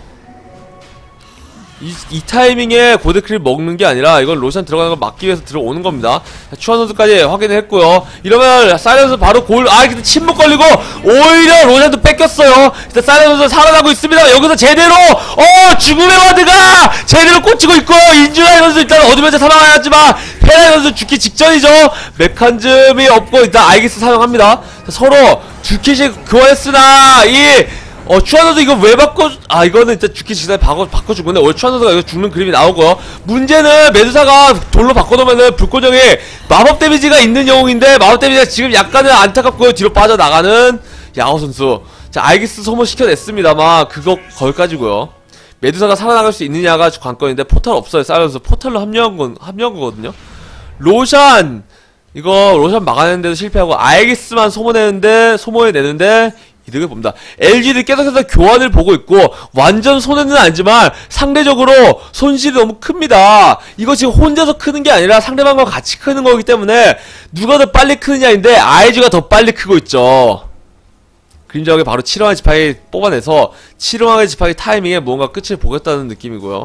이, 이 타이밍에 고데크를 먹는 게 아니라 이건 로션 들어가는 걸 막기 위해서 들어오는 겁니다. 추한 선수까지 확인을 했고요. 이러면 사일러 선수 바로 골, 아, 근데 침묵 걸리고 오히려 로션도 뺏겼어요. 일단 사일러 선수 살아나고 있습니다. 여기서 제대로, 어, 죽음의 와드가 제대로 꽂히고 있고, 인주라이 선수 일단 어두면서 사망해야 하지만, 헤라이 선수 죽기 직전이죠. 메칸즘이 없고, 일단 아이기스 사용합니다. 서로 줄킷이 교환했으나, 이, 어, 추한 선수 이거 왜 바꿔, 아, 이거는 일단 죽기 직전에 바꿔, 바꿔준 건데, 원래 추한 선수가 이거 죽는 그림이 나오고요. 문제는 메두사가 돌로 바꿔놓으면은 불꽃영이 마법 데미지가 있는 영웅인데, 마법 데미지가 지금 약간은 안타깝고요. 뒤로 빠져나가는 야호 선수. 자, 알기스 소모시켜냈습니다만, 그거 거기까지고요. 메두사가 살아나갈 수 있느냐가 관건인데, 포탈 없어요. 사일러 선수. 포탈로 합류한 건, 합류한 거거든요. 로샨! 이거, 로샨 막아내는데도 실패하고, 알기스만 소모내는데, 소모해내는데, 이득을 봅니다. 엘지도 계속해서 교환을 보고 있고 완전 손해는 아니지만 상대적으로 손실이 너무 큽니다. 이거 지금 혼자서 크는 게 아니라 상대방과 같이 크는 거기 때문에 누가 더 빨리 크느냐인데 아이즈가 더 빨리 크고 있죠. 그림자국에 바로 칠왕의 지팡이 뽑아내서 칠왕의 지팡이 타이밍에 뭔가 끝을 보겠다는 느낌이고요.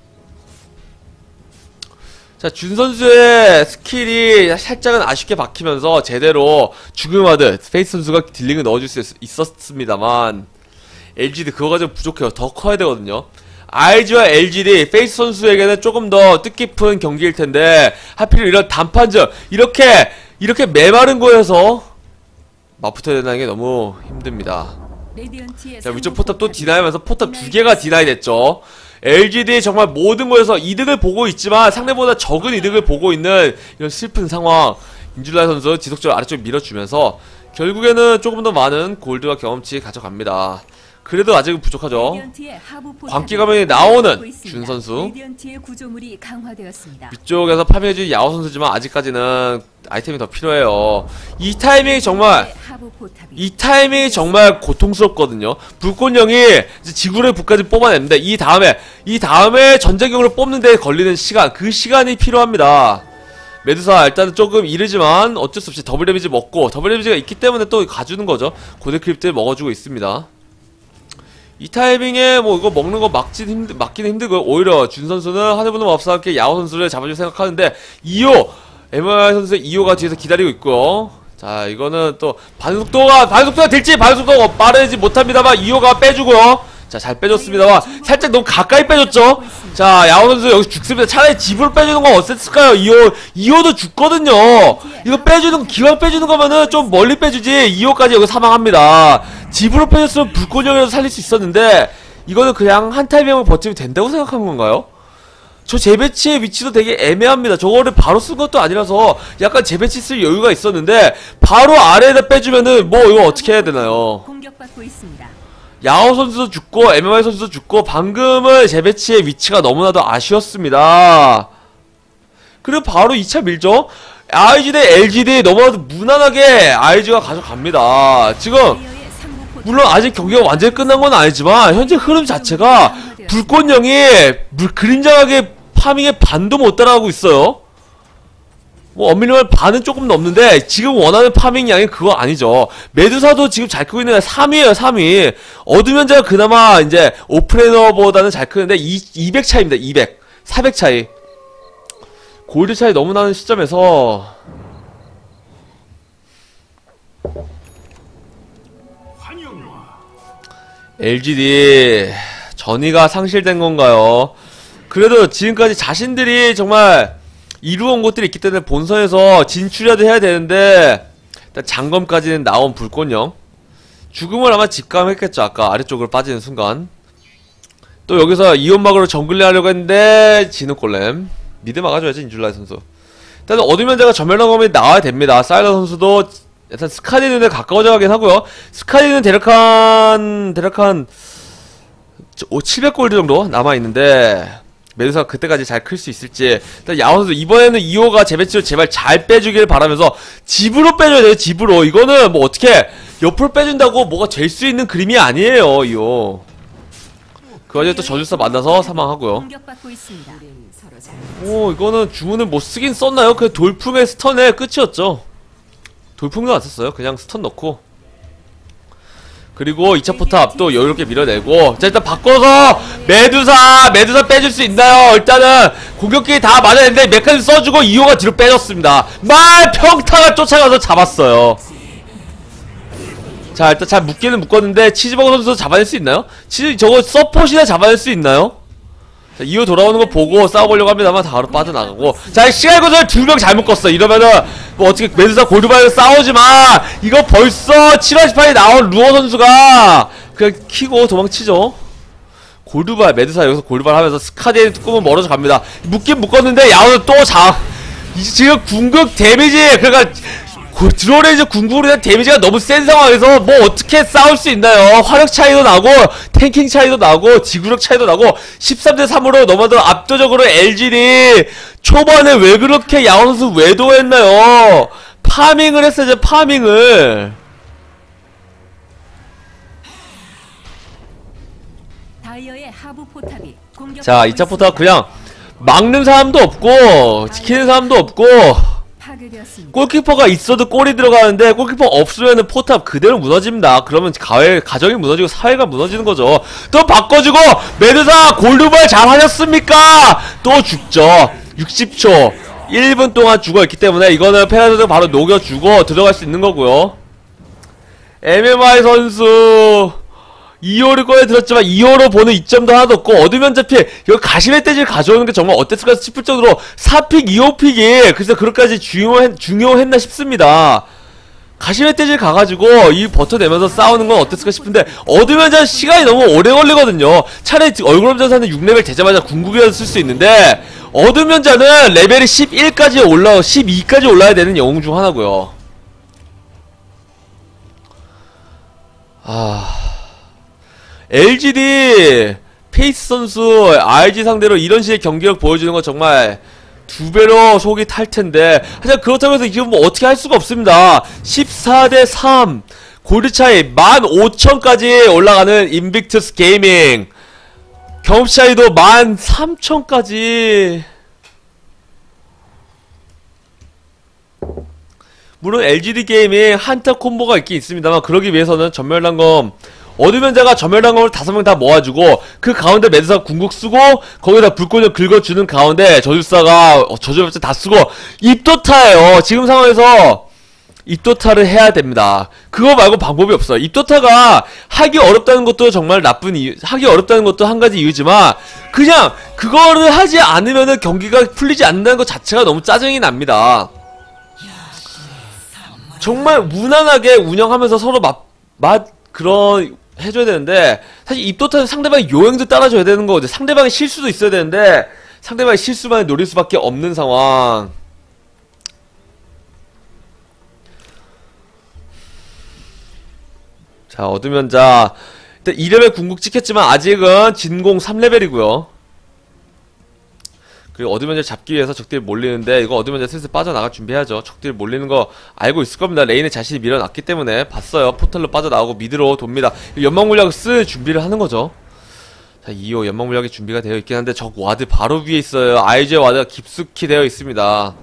자, 준 선수의 스킬이 살짝은 아쉽게 박히면서 제대로 죽음 와드 페이스 선수가 딜링을 넣어줄 수 있었습니다만 엘지디 그거가 좀 부족해요. 더 커야 되거든요. 아이지와 엘지디 페이스 선수에게는 조금 더 뜻깊은 경기일 텐데 하필 이런 단판전 이렇게 이렇게 메마른 거여서 맞붙어야 된다는 게 너무 힘듭니다. 자, 위쪽 포탑 또 디나이하면서 포탑 두 개가 디나이 됐죠. 엘지디 정말 모든 거에서 이득을 보고 있지만 상대보다 적은 이득을 보고 있는 이런 슬픈 상황. 인줄라이 선수 지속적으로 아래쪽 밀어주면서 결국에는 조금 더 많은 골드와 경험치 가져갑니다. 그래도 아직은 부족하죠. 광기 가면이 나오는 준 선수. 위쪽에서 파밍해준 야오 선수지만 아직까지는 아이템이 더 필요해요. 이 타이밍이 정말 이 타이밍이 정말 고통스럽거든요. 불꽃령이 지구의 북까지 뽑아냅니다. 이 다음에 이 다음에 전쟁경으로 뽑는 데 걸리는 시간, 그 시간이 필요합니다. 메두사 일단은 조금 이르지만 어쩔 수 없이 더블 데미지 먹고 더블 데미지가 있기 때문에 또 가주는 거죠. 고대 크립들 먹어주고 있습니다. 이 타이밍에 뭐 이거 먹는 거 막진 힘들, 막기는 힘들고 오히려 준 선수는 하늘분노 마법사와 함께 야호 선수를 잡아줄 생각하는데 이호 엠아이 선수의 이호가 뒤에서 기다리고 있고요. 자, 이거는 또 반속도가 반속도가 될지 반속도가 빠르지 못합니다만 이호가 빼주고요. 자, 잘 빼줬습니다만 살짝 너무 가까이 빼줬죠. 자, 야오 선수 여기서 죽습니다. 차라리 집으로 빼주는 건 어땠을까요? 이호 이호도 죽거든요. 이거 빼주는 기왕 빼주는 거면은 좀 멀리 빼주지. 이호까지 여기 사망합니다. 집으로 빼줬으면 불꽃형이라도 살릴 수 있었는데 이거는 그냥 한 타이밍을 버티면 된다고 생각한 건가요? 저 재배치의 위치도 되게 애매합니다. 저거를 바로 쓴 것도 아니라서 약간 재배치 쓸 여유가 있었는데 바로 아래에다 빼주면은 뭐 이거 어떻게 해야 되나요? 공격받고 있습니다. 야오 선수도 죽고 엠엠아이 선수도 죽고 방금은 재배치의 위치가 너무나도 아쉬웠습니다. 그리고 바로 이 차 밀죠. 아이지 대 엘지디 너무나도 무난하게 아이지가 가져갑니다. 지금 물론 아직 경기가 완전히 끝난 건 아니지만 현재 흐름 자체가 불꽃령이 물 그림자하게 파밍에 반도 못 따라가고 있어요. 뭐 엄밀히 말하면 반은 조금 넘는데 지금 원하는 파밍 양이 그거 아니죠. 메두사도 지금 잘 크고 있는 게 삼 위에요. 삼 위. 어둠 현자가 그나마 이제 오프레너보다는 잘 크는데 이백 차이입니다. 이백. 사백 차이. 골드 차이 너무 나는 시점에서 엘지디 전위가 상실된 건가요? 그래도 지금까지 자신들이 정말 이루어온 것들이 있기 때문에 본선에서 진출이라도 해야 되는데 일단 장검까지는 나온 불꽃령 죽음을 아마 직감했겠죠. 아까 아래쪽으로 빠지는 순간 또 여기서 이온막으로 정글레 하려고 했는데 진흙골렘 미드 막아줘야지. 인줄라이 선수 일단 어둠 현자가 전멸당검이 나와야 됩니다. 사일러 선수도 일단 스카디 눈에 가까워져 가긴 하고요. 스카디는 대략 한 대략 한 칠백 골드 정도 남아있는데 메두사가 그때까지 잘 클 수 있을지. 일단 야오 선수 이번에는 이호가 재배치로 제발 잘 빼주길 바라면서 집으로 빼줘야 돼요. 집으로. 이거는 뭐 어떻게 옆으로 빼준다고 뭐가 될 수 있는 그림이 아니에요. 이호 그 와중에 또 저주사 만나서 사망하고요. 오, 이거는 주문을 못 쓰긴 썼나요? 그 돌풍의 스턴의 끝이었죠. 돌풍도 안 썼어요. 그냥 스턴 넣고. 그리고 이 차 포탑 또 여유롭게 밀어내고. 자, 일단 바꿔서 메두사 메두사 빼줄 수 있나요? 일단은 공격기 다 맞아냈는데 메카니즘 써주고 이호가 뒤로 빼줬습니다. 말 평타가 쫓아가서 잡았어요. 자, 일단 잘 묶기는 묶었는데 치즈버거 선수 잡아낼 수 있나요? 치즈 저거 서폿이나 잡아낼 수 있나요? 자, 이호 돌아오는 거 보고 싸워보려고 합니다만 바로 빠져나가고. 자, 시간 거절 두 명 잘 묶었어. 이러면은 뭐 어떻게 메두사 골드바이로 싸우지만 이거 벌써 칠월 십팔일에 나온 루어 선수가 그냥 키고 도망치죠. 골드발 메두사 여기서 골드발 하면서 스카디의 꿈은 멀어져 갑니다. 묶긴 묶었는데 야오는 또 자 지금 궁극 데미지 그러니까 드로레이저 궁극으로 대한 데미지가 너무 센 상황에서 뭐 어떻게 싸울 수 있나요? 화력 차이도 나고 탱킹 차이도 나고 지구력 차이도 나고 십삼 대 삼으로 너무나도 압도적으로 엘지디 초반에 왜 그렇게 야오 선수 외도했나요? 파밍을 했어야죠. 파밍을. 자, 이 차 포탑 그냥 막는 사람도 없고 지키는 사람도 없고 골키퍼가 있어도 골이 들어가는데 골키퍼 없으면은 포탑 그대로 무너집니다. 그러면 가회, 가정이 무너지고 사회가 무너지는 거죠. 또 바꿔주고 메두사 골드발 잘 하셨습니까? 또 죽죠. 육십 초 일 분 동안 죽어있기 때문에 이거는 페라드도 바로 녹여주고 들어갈 수 있는 거고요. 엠엠아이 선수 이 호를 꺼내 들었지만 이 호로 보는 이점도 하나도 없고 어둠 현자피 여기 가시멧 떼지를 가져오는 게 정말 어땠을까 싶을 정도로 사 픽 이 호 픽이 그래서 그렇게까지 중요했, 중요했나 싶습니다. 가시멧 떼지를 가가지고 이 버텨내면서 싸우는 건 어땠을까 싶은데 어둠 현자 시간이 너무 오래 걸리거든요. 차라리 얼굴 전사는 육 레벨 되자마자 궁극이라도 쓸 수 있는데 어둠 현자는 레벨이 십일까지 올라 십이까지 올라야 되는 영웅 중 하나고요. 아... 엘지디 페이스 선수 알지 상대로 이런 식의 경기력 보여주는 건 정말 두 배로 속이 탈 텐데 하지만 그렇다고 해서 지금 뭐 어떻게 할 수가 없습니다. 십사 대 삼 골드 차이 만 오천까지 올라가는 인빅투스 게이밍 경험치 차이도 만 삼천까지. 물론 엘지디 게이밍 한타 콤보가 있긴 있습니다만 그러기 위해서는 전멸난검 어둠 현자가 전멸난검을 다섯 명 다 모아주고 그 가운데 메두사 궁극 쓰고 거기다 불꽃을 긁어주는 가운데 저주사가 어, 저주발자 다 쓰고 입도타예요. 지금 상황에서 입도타를 해야 됩니다. 그거 말고 방법이 없어요. 입도타가 하기 어렵다는 것도 정말 나쁜 이유, 하기 어렵다는 것도 한 가지 이유지만 그냥 그거를 하지 않으면은 경기가 풀리지 않는다는 것 자체가 너무 짜증이 납니다. 정말 무난하게 운영하면서 서로 맛, 맛 그런 해줘야 되는데 사실 입도타는 상대방의 요행도 따라줘야 되는 거거든요. 상대방의 실수도 있어야 되는데 상대방의 실수만 노릴 수밖에 없는 상황. 자, 어둠연자 일단 이 레벨 궁극 찍혔지만 아직은 진공 삼 레벨이고요 그리고 어둠연자 잡기 위해서 적들이 몰리는데 이거 어둠연자 슬슬 빠져나갈 준비해야죠. 적들이 몰리는 거 알고 있을 겁니다. 레인을 자신이 밀어놨기 때문에 봤어요. 포털로 빠져나오고 미드로 돕니다. 연막 물약을 쓸 준비를 하는 거죠. 자, 이 호 연막 물약이 준비가 되어 있긴 한데 적 와드 바로 위에 있어요. 아이즈의 와드가 깊숙이 되어 있습니다.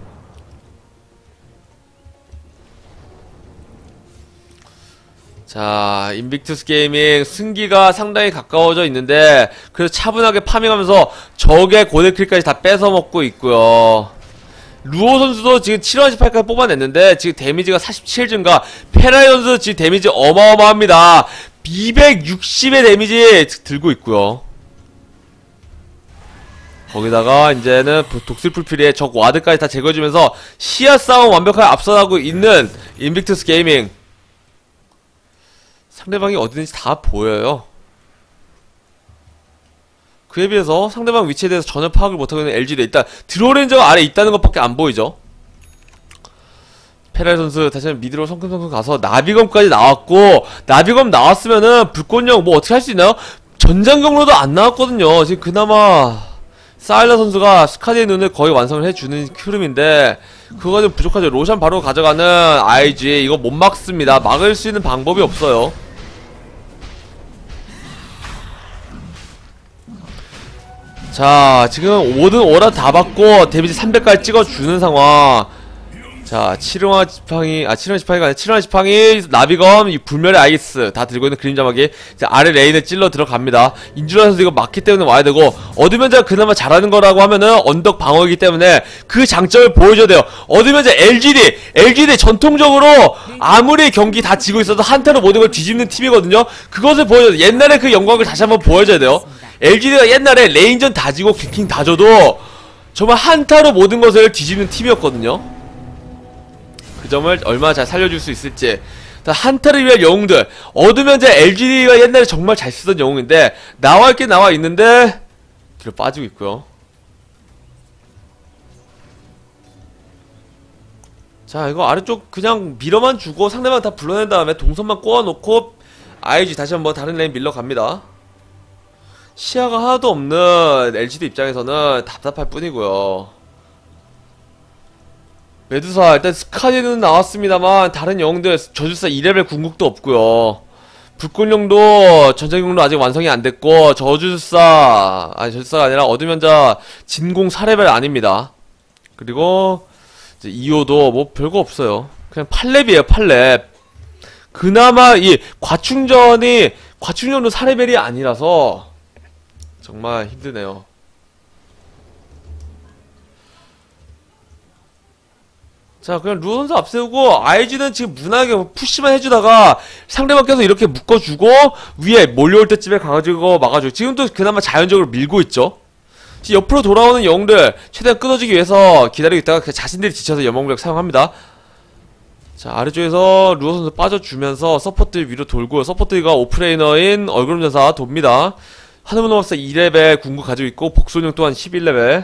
자, 인빅투스 게이밍 승기가 상당히 가까워져 있는데 그래서 차분하게 파밍하면서 적의 고데킬까지 다 뺏어먹고 있고요. 루오 선수도 지금 칠백십팔까지 뽑아냈는데 지금 데미지가 사십칠 증가. 페라이 선수 지금 데미지 어마어마합니다. 이백육십의 데미지 들고 있고요. 거기다가 이제는 독슬풀필에 적 와드까지 다 제거해주면서 시야 싸움 완벽하게 앞서나가고 있는 인빅투스 게이밍. 상대방이 어디든지 다 보여요. 그에 비해서 상대방 위치에 대해서 전혀 파악을 못하고 있는 엘지도 일단 드로렌저가 아래 있다는 것밖에 안 보이죠. 페라이 선수 다시 한번 미드로 성큼성큼 가서 나비검까지 나왔고 나비검 나왔으면은 불꽃령 뭐 어떻게 할 수 있나요? 전장 경로도 안 나왔거든요. 지금 그나마 사일러 선수가 스카디의 눈을 거의 완성을 해주는 흐름인데 그거 좀 부족하죠. 로션 바로 가져가는 아이지 이거 못 막습니다. 막을 수 있는 방법이 없어요. 자, 지금 오든 오라 다 받고 데미지 삼백까지 찍어주는 상황. 자, 칠용화 지팡이, 아, 칠용화 지팡이가 아니라 칠용화 지팡이, 나비검, 이 불멸의 아이스 다 들고 있는 그림자막이 자, 아래 레인에 찔러 들어갑니다. 인주라 선수 이거 막기 때문에 와야 되고, 어드면자가 그나마 잘하는 거라고 하면은 언덕 방어이기 때문에 그 장점을 보여줘야 돼요. 어드면자 엘지디, 엘지디 전통적으로 아무리 경기 다 지고 있어도 한타로 모든 걸 뒤집는 팀이거든요. 그것을 보여줘야 돼요. 옛날에 그 영광을 다시 한번 보여줘야 돼요. 엘지디가 옛날에 레인전 다 지고 킹 다 줘도 정말 한타로 모든 것을 뒤집는 팀이었거든요. 그 점을 얼마나 잘 살려줄 수 있을지. 한타를 위한 영웅들 어두면자 엘지디가 옛날에 정말 잘 쓰던 영웅인데 나와 있긴 나와 있는데 뒤로 빠지고 있고요. 자, 이거 아래쪽 그냥 밀어만 주고 상대방 다 불러낸 다음에 동선만 꼬아놓고 아이지 다시 한번 다른 레인 밀러갑니다. 시야가 하나도 없는 엘지디 입장에서는 답답할 뿐이고요. 메두사 일단 스카디는 나왔습니다만 다른 영웅들 저주사 이 레벨 궁극도 없고요. 불꽃령도 전장용도 아직 완성이 안됐고 저주사 아니 저주사가 아니라 어두면자 진공 사 레벨 아닙니다. 그리고 이제 이 호도 뭐 별거 없어요. 그냥 팔 렙이에요. 팔 렙. 그나마 이 과충전이 과충전도 사 레벨이 아니라서 정말 힘드네요. 자, 그냥 루어 선수 앞세우고 아이지는 지금 무난하게 푸시만 해주다가 상대방 께서 이렇게 묶어주고 위에 몰려올 때쯤에 가가지고 막아주고 지금도 그나마 자연적으로 밀고 있죠. 지금 옆으로 돌아오는 영웅들 최대한 끊어주기 위해서 기다리고 있다가 자신들이 지쳐서 연막무력 사용합니다. 자, 아래쪽에서 루어 선수 빠져주면서 서포트 위로 돌고 서포트가 오프레이너인 얼그름전사 돕니다. 하늘문 마법사 이 레벨 궁극 가지고 있고 복손용 또한 십일 레벨.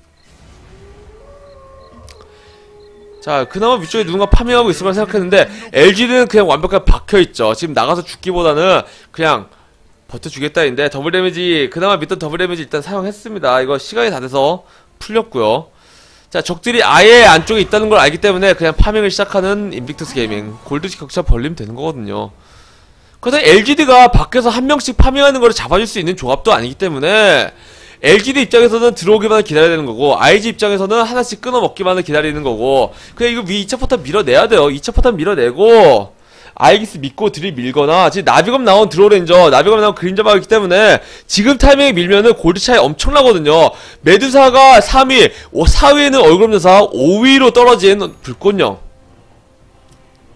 자, 그나마 위쪽에 누군가 파밍하고 있을 거라 생각했는데 엘지는 그냥 완벽하게 박혀있죠. 지금 나가서 죽기보다는 그냥 버텨주겠다인데 더블 데미지 그나마 믿던 더블 데미지 일단 사용했습니다. 이거 시간이 다 돼서 풀렸고요. 자, 적들이 아예 안쪽에 있다는 걸 알기 때문에 그냥 파밍을 시작하는 인빅투스 게이밍. 골드식 격차 벌리면 되는 거거든요. 그래서 엘지디가 밖에서 한 명씩 파밍하는 거를 잡아줄 수 있는 조합도 아니기 때문에 엘지디 입장에서는 들어오기만을 기다려야 되는 거고 아이지 입장에서는 하나씩 끊어먹기만을 기다리는 거고 그냥 이거 위 이 차 포탑 밀어내야 돼요. 이 차 포탑 밀어내고 아이기스 믿고 들이 밀거나 지금 나비검 나온 드로우렌저 나비검 나온 그림자막이기 때문에 지금 타이밍에 밀면은 골드 차이 엄청나거든요. 메두사가 삼 위, 사 위에는 얼그름전사, 오 위로 떨어진 불꽃령.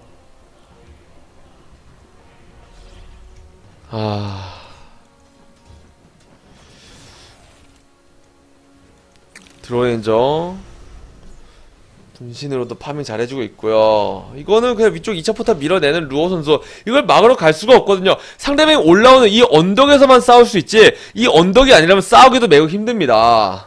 아... 드로렌저 분신으로도 파밍 잘해주고 있고요. 이거는 그냥 위쪽 이 차 포탑 밀어내는 루어 선수, 이걸 막으러 갈 수가 없거든요. 상대방이 올라오는 이 언덕에서만 싸울 수 있지, 이 언덕이 아니라면 싸우기도 매우 힘듭니다.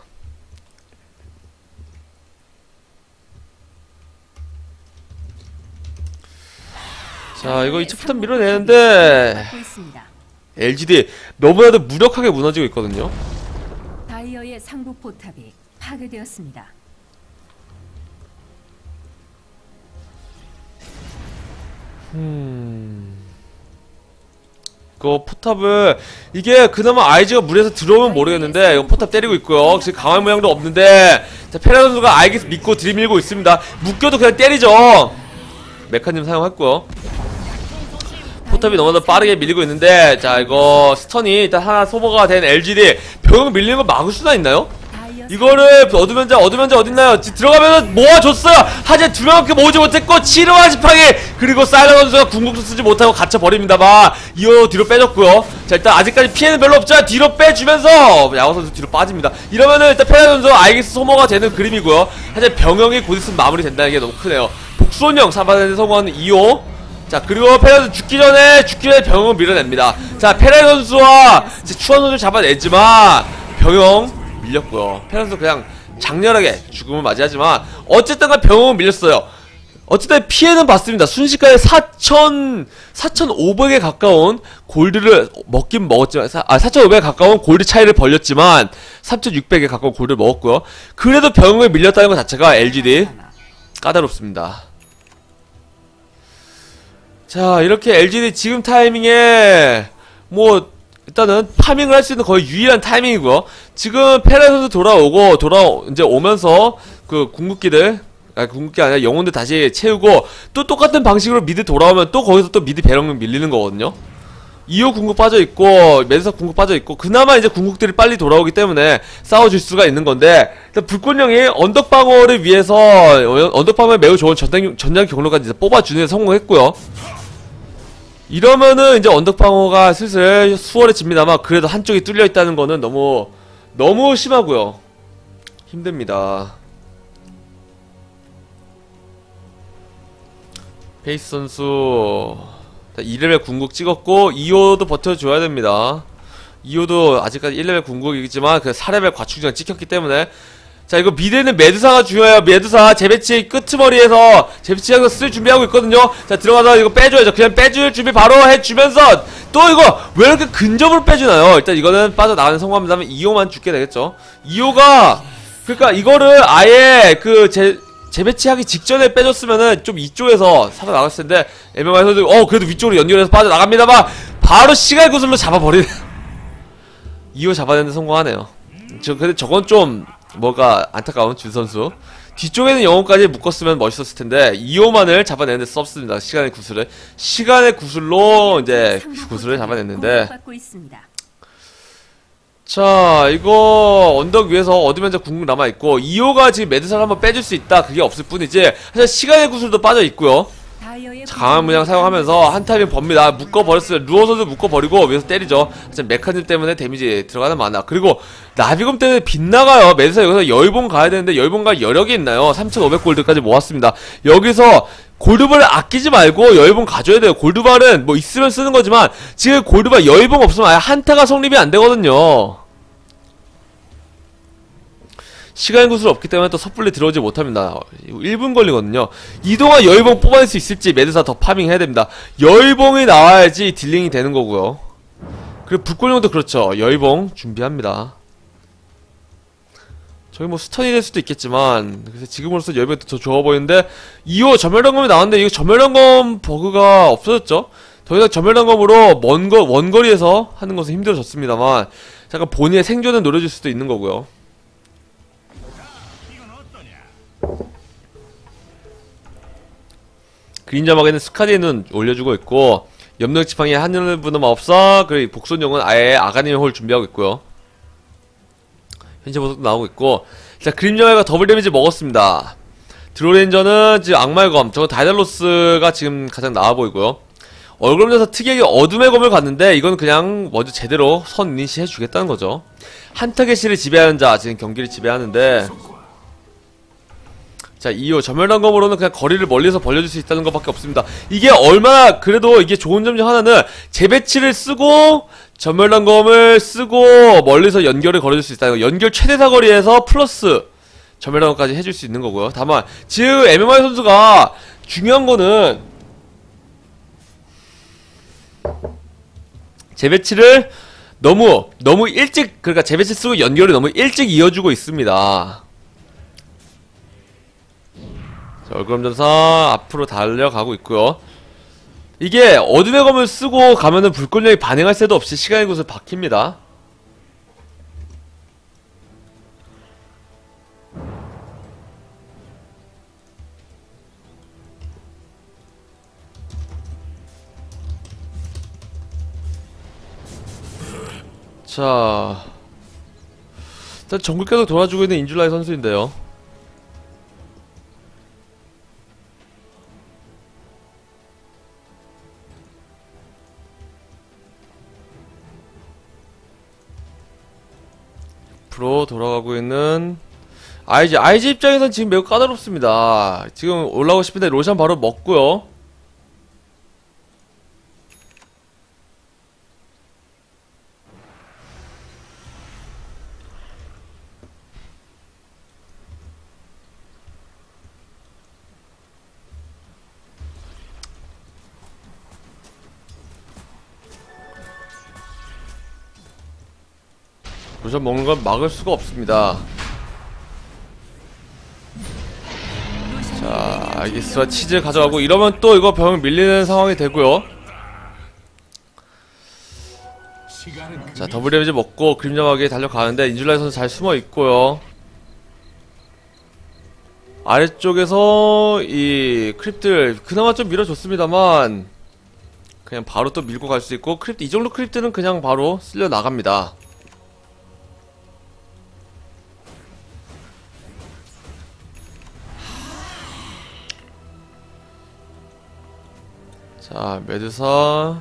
자, 이거 이 차 포탑 밀어내는데 엘지디 너무나도 무력하게 무너지고 있거든요. 다이어의 상부 포탑이 파괴되었습니다. 음... 그 포탑을, 이게 그나마 아이즈가 물에서 들어오면 모르겠는데 이거 포탑 때리고 있고요. 지금 강화 모양도 없는데, 자, 페라 선수가 아이즈 믿고 들이밀고 있습니다. 묶여도 그냥 때리죠. 메카님 사용했고요. 포탑이 너무나 빠르게 밀리고 있는데, 자, 이거 스턴이 일단 하나 소모가 된 엘지디 병역 밀리는 거 막을 수나 있나요? 이거를 어두면자 어두면자 어딨나요? 들어가면은 모아줬어요. 하지만 두 명밖에 모으지 못했고 치료와 지팡이, 그리고 사일러 선수가 궁극도 쓰지 못하고 갇혀버립니다만 이어 뒤로 빼줬고요. 자, 일단 아직까지 피해는 별로 없죠. 뒤로 빼주면서 야구 선수 뒤로 빠집니다. 이러면은 일단 페라 선수 아이기스 소모가 되는 그림이고요. 하지만 병영이 곧 있으면 마무리 된다는 게 너무 크네요. 복수원령 사바렌에 성공하는 이호. 자, 그리고 페라 선수 죽기 전에 죽기 전에 병영을 밀어냅니다. 자, 페라 선수와 추원 선수를 잡아냈지만 병영 밀렸고요. 페라 선수 그냥 장렬하게 죽음을 맞이하지만 어쨌든간 병원은 밀렸어요. 어쨌든 피해는 봤습니다. 순식간에 사천, 사천오백에 가까운 골드를 먹긴 먹었지만, 아, 사천오백에 가까운 골드 차이를 벌렸지만 삼천육백에 가까운 골드를 먹었고요. 그래도 병원에 밀렸다는 것 자체가 엘지디 까다롭습니다. 자, 이렇게 엘지디 지금 타이밍에 뭐 일단은 파밍을 할 수 있는 거의 유일한 타이밍이고요. 지금 페라 선수 돌아오고 돌아 이제 오면서 그 궁극기들, 아 궁극기 아니라 영혼들 다시 채우고 또 똑같은 방식으로 미드 돌아오면 또 거기서 또 미드 배럭 밀리는 거거든요. 이호 궁극 빠져있고 메두사 궁극 빠져있고 그나마 이제 궁극들이 빨리 돌아오기 때문에 싸워줄 수가 있는 건데, 일단 불꽃령이 언덕 방어를 위해서 언덕 방어에 매우 좋은 전장, 전장 경로까지 이제 뽑아주는 데 성공했고요. 이러면은 이제 언덕 방어가 슬슬 수월해집니다만 그래도 한쪽이 뚫려있다는 거는 너무 너무 심하고요. 힘듭니다. 페이스 선수 이 레벨 궁극 찍었고 이호도 버텨줘야 됩니다. 이호도 아직까지 일 레벨 궁극이지만 그 사 레벨 과충전 찍혔기 때문에, 자, 이거 미드에는 메두사가 중요해요. 메두사 제배치 끄트머리에서 제배치하고 쓸 준비하고 있거든요. 자, 들어가서 이거 빼줘야죠. 그냥 빼줄 준비 바로 해주면서 또 이거 왜 이렇게 근접으로 빼주나요? 일단 이거는 빠져나가는 성공합니다면 이호만 죽게 되겠죠. 이호가 그러니까 이거를 아예 그 제 재배치하기 직전에 빼줬으면은 좀 이쪽에서 살아나갔을 텐데 엠엠아이에서도 어 그래도 위쪽으로 연결해서 빠져나갑니다만 바로 시간 구슬로 잡아버리네. 이호 잡아내는 데 성공하네요. 저 근데 저건 좀 뭐가 안타까운 준 선수. 뒤쪽에는 영혼까지 묶었으면 멋있었을 텐데 이호만을 잡아내는데 썼습니다. 시간의 구슬을 시간의 구슬로 이제 구슬을 잡아냈는데, 자, 이거 언덕 위에서 어드벤처 궁극 남아있고 이호가 지금 메드사를 한번 빼줄 수 있다, 그게 없을 뿐이지 사실 시간의 구슬도 빠져있고요. 자, 강한 문양 사용하면서 한 타이밍 법니다. 묶어버렸어요. 루어서도 묶어버리고 위에서 때리죠. 하지만 메카님 때문에 데미지 들어가는 많아. 그리고 나비검 때문에 빗나가요. 메드사 여기서 열봉 가야 되는데 열봉 갈 여력이 있나요? 삼천오백 골드까지 모았습니다. 여기서 골드발을 아끼지 말고 열봉 가져야 돼요. 골드발은 뭐 있으면 쓰는 거지만 지금 골드발 열봉 없으면 아예 한타가 성립이 안 되거든요. 시간 구슬 없기 때문에 또 섣불리 들어오지 못합니다. 일 분 걸리거든요. 이동안 열봉 뽑아낼 수 있을지 메드사 더 파밍 해야 됩니다. 열봉이 나와야지 딜링이 되는 거고요. 그리고 불꽃령도 그렇죠. 열봉 준비합니다. 저기 뭐 스턴이 될 수도 있겠지만 그래서 지금으로서 열봉이 더 좋아 보이는데 이호 전멸단검이 나왔는데 이거 전멸단검 버그가 없어졌죠. 더 이상 전멸단검으로 먼 거, 원거리에서 하는 것은 힘들어졌습니다만 잠깐 본인의 생존을 노려줄 수도 있는 거고요. 그린자막에는 스카디는 올려주고 있고 염력지팡이에 한눈을 부는 마법사, 그리고 복손용은 아예 아가님의 홀 준비하고 있고요. 현재 보석도 나오고 있고, 자, 그림자막가 더블 데미지 먹었습니다. 드로렌저는 지금 악말검, 저거 다이달로스가 지금 가장 나아 보이고요. 얼굴면서 특이하게 어둠의 검을 갔는데 이건 그냥 먼저 제대로 선 이니시 해주겠다는 거죠. 한 타겟을 지배하는 자, 지금 경기를 지배하는데, 자, 이호 전멸단검으로는 그냥 거리를 멀리서 벌려줄 수 있다는 것밖에 없습니다. 이게 얼마나 그래도 이게 좋은 점 중 하나는 재배치를 쓰고 전멸단검을 쓰고 멀리서 연결을 걸어줄 수 있다는 거. 연결 최대 사거리에서 플러스 전멸단검까지 해줄 수 있는 거고요. 다만 지금 엠엠아이 선수가 중요한 거는 재배치를 너무 너무 일찍, 그러니까 재배치 쓰고 연결을 너무 일찍 이어주고 있습니다. 자, 얼굴검전사 앞으로 달려가고 있고요. 이게 어둠의 검을 쓰고 가면은 불꽃령이 반응할 새도 없이 시간의 곳을 박힙니다. 자, 일단 정글 계속 돌아주고 있는 인줄라이 선수인데요. 앞으로 돌아가고 있는 아이지. 아이지 입장에선 지금 매우 까다롭습니다. 지금 올라오고 싶은데 로션 바로 먹고요. 로션 먹는 건 막을 수가 없습니다. 자, 알기스와 치즈 가져가고 이러면 또 이거 병 밀리는 상황이 되고요. 자, 더블 데미지 먹고 그림자마귀에 달려가는데 인줄라이 선수 잘 숨어 있고요. 아래쪽에서 이 크립들 그나마 좀 밀어줬습니다만 그냥 바로 또 밀고 갈 수 있고, 크립트 이 정도 크립트는 그냥 바로 쓸려 나갑니다. 자, 메두사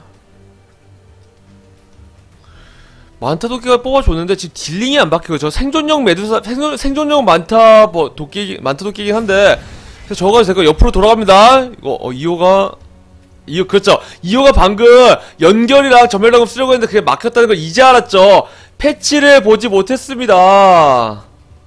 만타 도끼가 뽑아줬는데 지금 딜링이 안 박히고, 저 생존용 메두사 생존, 생존용 만타 뭐 도끼 만타 도끼긴 한데 그래서 저거 제가 옆으로 돌아갑니다. 이거 어, 이호가 이호 그렇죠. 이호가 방금 연결이랑 전멸당금 쓰려고 했는데 그게 막혔다는 걸 이제 알았죠. 패치를 보지 못했습니다.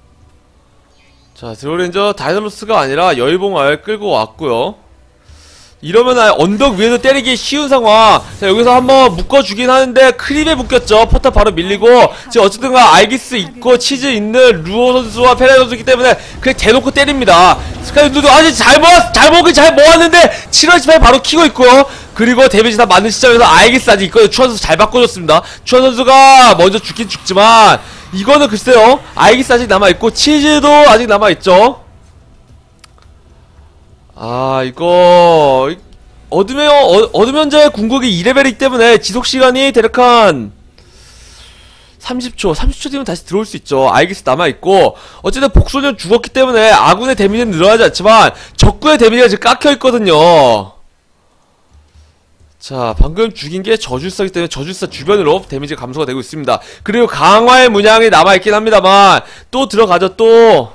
자, 드로렌저 다이너로스가 아니라 여의봉알 끌고 왔고요. 이러면 언덕 위에서 때리기 쉬운 상황. 자, 여기서 한번 묶어주긴 하는데 크립에 묶였죠. 포탑 바로 밀리고, 지금 어쨌든가 알기스 있고 치즈 있는 루오 선수와 페라이 선수이기 때문에 그냥 대놓고 때립니다. 스카이 선수도 아직 잘 모았, 잘 먹긴 잘 모았는데 칠월 십팔 바로 키고 있고요. 그리고 데미지 다 맞는 시점에서 알기스 아직 있거든요. 추한 선수 잘 바꿔줬습니다. 추한 선수가 먼저 죽긴 죽지만 이거는 글쎄요, 알기스 아직 남아있고 치즈도 아직 남아있죠. 아, 이거 어둠의 어, 어둠 현재 궁극이 이 레벨이기 때문에 지속시간이 대략 한 삼십 초 삼십 초 뒤면 다시 들어올 수 있죠. 알기스 남아있고, 어쨌든 복소년 죽었기 때문에 아군의 데미지는 늘어나지 않지만 적군의 데미지가 지금 깎여있거든요. 자, 방금 죽인게 저주사기 때문에 저주사 주변으로 데미지가 감소가 되고 있습니다. 그리고 강화의 문양이 남아있긴 합니다만 또 들어가죠. 또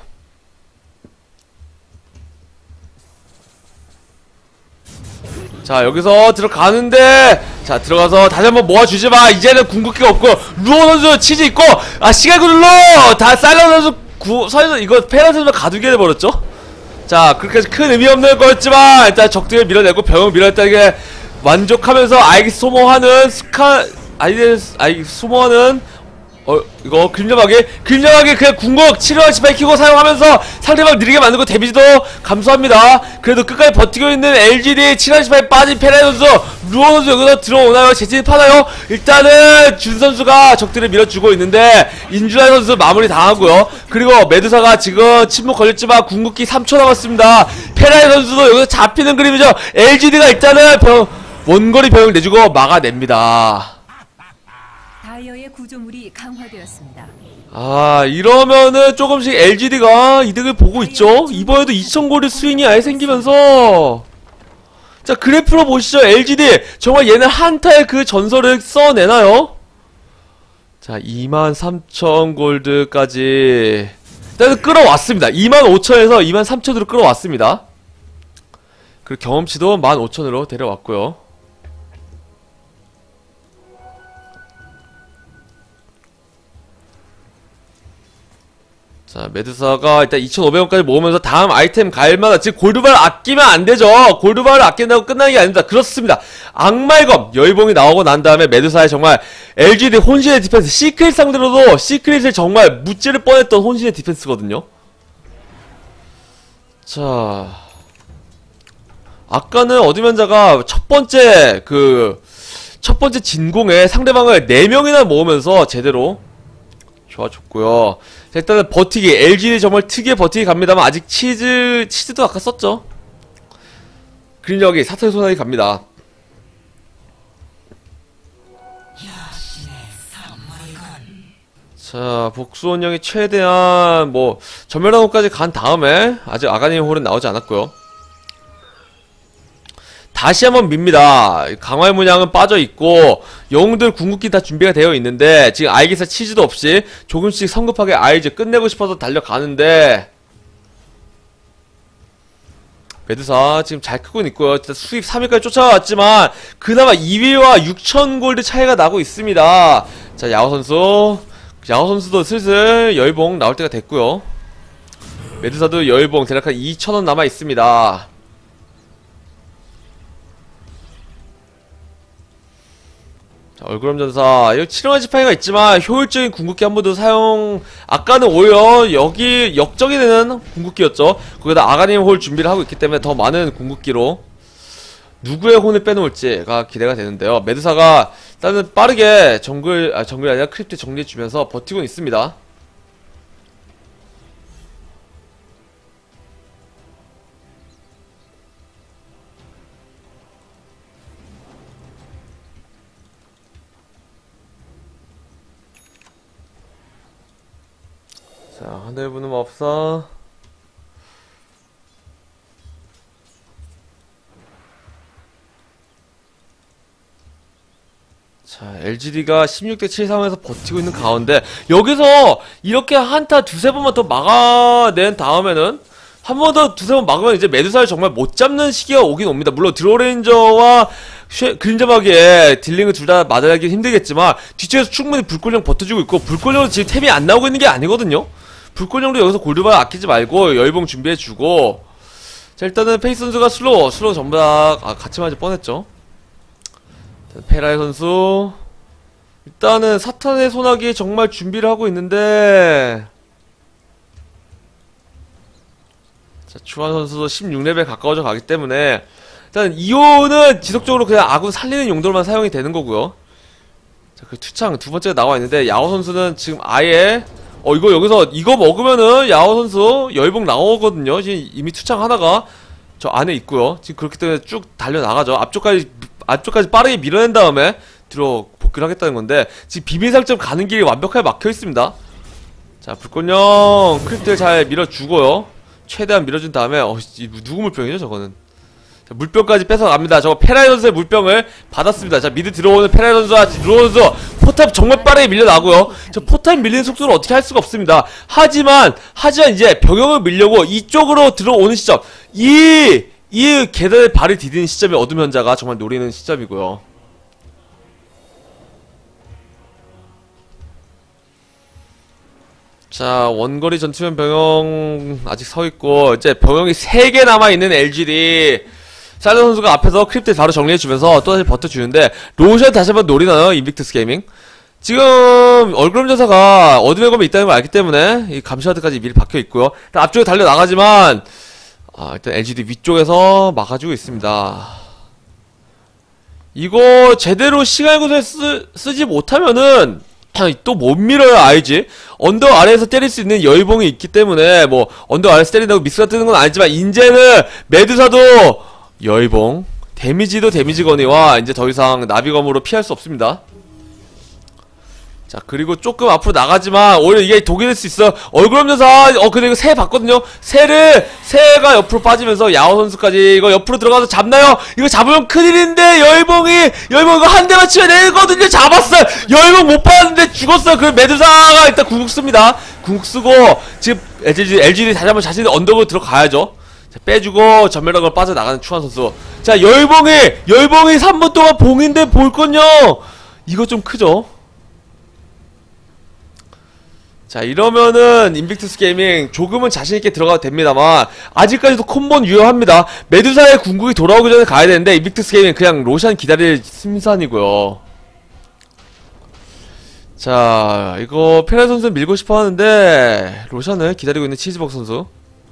자, 여기서 들어가는데, 자, 들어가서 다시 한번 모아주지마. 이제는 궁극기가 없고, 루오 선수 치즈 있고, 아, 시간 굴러! 다 사일런 선수 구, 서현 이거 페라 선수가 가두게 돼버렸죠? 자, 그렇게까지 큰 의미 없는 거였지만, 일단 적들을 밀어내고 병을 밀어냈다는 게 만족하면서 아이기스 소모하는 스카, 아이기스, 아이기스 소모하는 어, 이거 그림자마개 그림자마개 그냥 궁극 칠월 십팔 키고 사용하면서 상대방 느리게 만들고 데미지도 감소합니다. 그래도 끝까지 버티고 있는 엘지디 칠월 십팔 빠진 페라이 선수, 루오 선수 여기서 들어오나요? 재진입하나요? 일단은 준 선수가 적들을 밀어주고 있는데 인주라이 선수 마무리 당하고요. 그리고 메두사가 지금 침묵 걸렸지만 궁극기 삼 초 남았습니다. 페라이 선수도 여기서 잡히는 그림이죠. 엘지디가 일단은 병, 원거리 병을 내주고 막아냅니다. 다이어의 구조물이 강화되었습니다. 아, 이러면은 조금씩 엘지디가 이득을 보고 있죠. 이번에도 이천 골드 스윙이 아예 생기면서 자, 그래프로 보시죠. 엘지디 정말 얘는 한타의 그 전설을 써내나요? 자, 이만 삼천 골드까지 일단 끌어왔습니다. 이만 오천에서 이만 삼천으로 끌어왔습니다. 그리고 경험치도 만 오천으로 데려왔고요. 자, 메두사가 일단 이천오백 원까지 모으면서 다음 아이템 갈마다, 즉 골드바를 아끼면 안되죠. 골드바를 아낀다고 끝나는 게 아닙니다. 그렇습니다. 악말검 여의봉이 나오고 난 다음에 메두사의 정말 엘지디 혼신의 디펜스, 시크릿 상대로도 시크릿을 정말 무찌를 뻔했던 혼신의 디펜스거든요. 자, 아까는 어드면자가 첫번째 그 첫번째 진공에 상대방을 네 명이나 모으면서 제대로 좋아졌고요. 자, 일단은 버티기, 엘지디 정말 특이의 버티기 갑니다만 아직 치즈, 치즈도 아까 썼죠. 그린력이 사슬 소나기 갑니다. 자, 복수원령이 최대한 뭐 전멸한호까지 간 다음에 아직 아가님 홀은 나오지 않았고요. 다시 한번 밉니다. 강화의 문양은 빠져있고 영웅들 궁극기 다 준비가 되어 있는데 지금 아이기사 치즈도 없이 조금씩 성급하게 아이즈 끝내고 싶어서 달려가는데 메두사 지금 잘 크고 있고요. 수입 삼 위까지 쫓아왔지만 그나마 이 위와 육천 골드 차이가 나고 있습니다. 자, 야호 선수 야호 선수도 슬슬 열봉 나올 때가 됐고요. 메두사도 열봉 대략 한 이천 원 남아 있습니다. 자, 얼그럼 전사 이거 칠영한 지팡이가 있지만 효율적인 궁극기 한 번도 사용, 아까는 오히려 여기 역적이 되는 궁극기였죠. 거기다 아가님 홀 준비를 하고 있기 때문에 더 많은 궁극기로 누구의 혼을 빼놓을지가 기대가 되는데요. 메두사가 일단은 빠르게 정글, 아 정글이 아니라 크립트 정리해주면서 버티고 있습니다. 자, 하늘 부는 법사. 자, 엘지디가 십육 대 칠 상황에서 버티고 있는 가운데 여기서 이렇게 한타 두세 번만 더 막아낸 다음에는 한 번 더 두세 번 막으면 이제 메두사를 정말 못 잡는 시기가 오긴 옵니다. 물론 드로레인저와 그림자마기에 딜링을 둘 다 맞아야기 힘들겠지만 뒤쪽에서 충분히 불꽃령 버텨주고 있고, 불꽃령은 지금 템이 안 나오고 있는 게 아니거든요. 불꽃령도 여기서 골드바 아끼지 말고 열봉 준비해주고. 자, 일단은 페이스 선수가 슬로우 슬로우 전부 다 아, 같이 맞을 뻔했죠. 페라이 선수 일단은 사탄의 소나기 정말 준비를 하고 있는데, 자, 추한 선수도 십육 레벨 가까워져 가기 때문에 일단 이호는 지속적으로 그냥 아군 살리는 용도로만 사용이 되는 거고요. 자, 그 투창 두 번째가 나와 있는데 야호 선수는 지금 아예 어 이거 여기서 이거 먹으면은 야호 선수 열봉 나오거든요. 지금 이미 투창 하나가 저 안에 있고요. 지금 그렇기 때문에 쭉 달려 나가죠. 앞쪽까지 앞쪽까지 빠르게 밀어낸 다음에 뒤로 복귀를 하겠다는 건데 지금 비밀상점 가는 길이 완벽하게 막혀 있습니다. 자, 불꽃령 크립트를 잘 밀어주고요. 최대한 밀어준 다음에 어 누구 물병이죠 저거는. 자, 물병까지 뺏어갑니다. 저거 페라이 선수의 물병을 받았습니다. 자, 미드 들어오는 페라이 선수와 드로우 선수 포탑 정말 빠르게 밀려나고요. 저 포탑 밀리는 속도를 어떻게 할 수가 없습니다. 하지만 하지만 이제 병영을 밀려고 이쪽으로 들어오는 시점, 이 이 계단에 발을 디디는 시점이 어둠 현자가 정말 노리는 시점이고요. 자, 원거리 전투면 병영 아직 서있고 이제 병영이 세 개 남아있는 엘지디 사이드 선수가 앞에서 크립트 바로 정리해주면서 또다시 버텨주는데, 로션 다시 한번 노리나요 인빅투스 게이밍? 지금 얼그럼 전사가 어둠의 검이 있다는 걸 알기 때문에 이 감시와드까지 미리 박혀있고요. 앞쪽에 달려나가지만 아, 일단 엘지디 위쪽에서 막아주고 있습니다. 이거 제대로 시간을 구설 쓰, 쓰지 못하면은 또 못 밀어요. 알지? 언덕 아래에서 때릴 수 있는 열봉이 있기 때문에 뭐 언덕 아래에서 때린다고 미스가 뜨는 건 아니지만 이제는 메두사도 열봉, 데미지도 데미지거니와 이제 더 이상 나비검으로 피할 수 없습니다. 자, 그리고 조금 앞으로 나가지만 오히려 이게 독이 될 수 있어. 얼굴염전사 어 근데 이거 새 봤거든요. 새를 새가 옆으로 빠지면서 야오 선수까지 이거 옆으로 들어가서 잡나요? 이거 잡으면 큰일인데 열봉이 열봉 이거 한 대만 치면 되거든요. 잡았어요. 열봉 못 받았는데 죽었어요. 그 메두사가 일단 궁극 씁니다. 궁극 쓰고 지금 엘지디 엘지디 다시 한번 자신의 언덕으로 들어가야죠. 자, 빼주고 전멸력을 빠져나가는 추한 선수. 자, 열봉이 열봉이 삼 분 동안 봉인데 볼건요. 이거 좀 크죠? 자, 이러면은 인빅투스 게이밍 조금은 자신있게 들어가도 됩니다만 아직까지도 콤보는 유효합니다. 메두사의 궁극이 돌아오기 전에 가야 되는데 인빅투스 게이밍 그냥 로션 기다릴 심산이고요. 자, 이거 페레 선수 밀고 싶어 하는데 로션을 기다리고 있는 치즈벅 선수.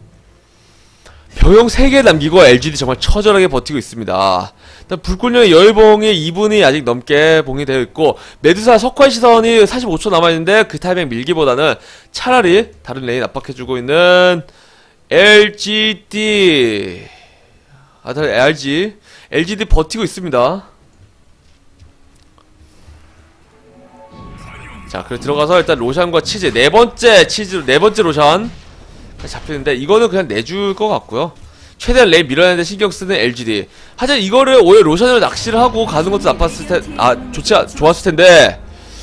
병영 세 개 남기고 엘지디 정말 처절하게 버티고 있습니다. 일단 불꽃령의 열봉이 이 분이 아직 넘게 봉이 되어 있고 메두사 석화 시선이 사십오 초 남아있는데 그 타이밍 밀기보다는 차라리 다른 레인 압박해주고 있는 엘지디. 아, 다른 엘지 엘지디 버티고 있습니다. 자, 그리고 들어가서 일단 로션과 치즈 네 번째 치즈 네 번째 로션 잡히는데 이거는 그냥 내줄 것 같고요. 최대한 레인 밀어내는데 신경쓰는 엘지디. 하지만 이거를 오히려 로션으로 낚시를 하고 가는 것도 나빴을 텐, 아, 좋지, 좋았을 텐데.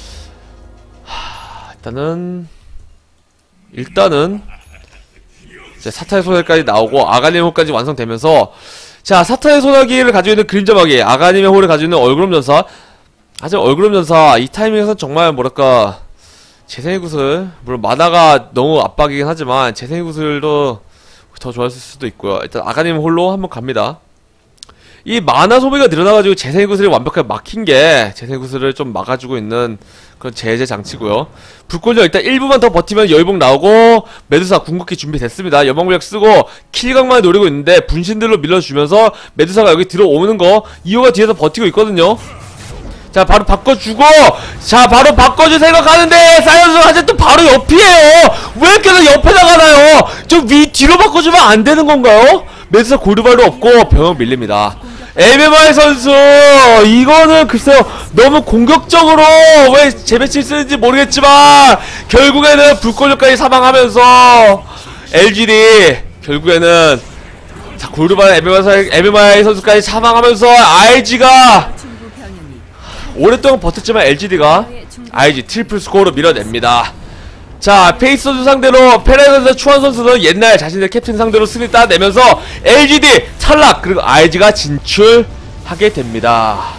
하, 일단은, 일단은, 이제 사타의 소나기까지 나오고, 아가님의 홀까지 완성되면서, 자, 사타의 소나기를 가지고 있는 그림자 마기, 아가님의 홀을 가지고 있는 얼그럼 전사. 하지만 얼그럼 전사, 이 타이밍에서 정말 뭐랄까, 재생의 구슬, 물론 마나가 너무 압박이긴 하지만, 재생의 구슬도 더 좋았을 수도 있고요. 일단 아가님 홀로 한번 갑니다. 이 마나 소비가 늘어나가지고 재생의 구슬이 완벽하게 막힌게 재생의 구슬을 좀 막아주고 있는 그런 제재 장치고요. 불꽃령 일단 일 분만 더 버티면 열봉 나오고 메두사 궁극기 준비됐습니다. 연방물약 쓰고 킬각만 노리고 있는데 분신들로 밀어주면서 메두사가 여기 들어오는 거 이호가 뒤에서 버티고 있거든요. 자, 바로 바꿔주고, 자, 바로 바꿔줄 생각하는데, 사이언스 하자 또 바로 옆이에요! 왜 이렇게 옆에 나가나요? 좀 위, 뒤로 바꿔주면 안 되는 건가요? 메두사 골드발도 없고, 병역 밀립니다. 엠엠아이 선수, 이거는 글쎄요, 너무 공격적으로 왜 재배치를 쓰는지 모르겠지만, 결국에는 불꽃력까지 사망하면서, 엘지디, 결국에는, 자, 골드발 엠엠아이, 엠엠아이 선수까지 사망하면서, 아이지가, 오랫동안 버텼지만 엘지디가 아이지 트리플 스코어로 밀어냅니다. 자, 페이스 선수 상대로 페레 선수, 추한 선수는 옛날 자신의 캡틴 상대로 승리 따내면서 엘지디 탈락, 그리고 아이지가 진출하게 됩니다.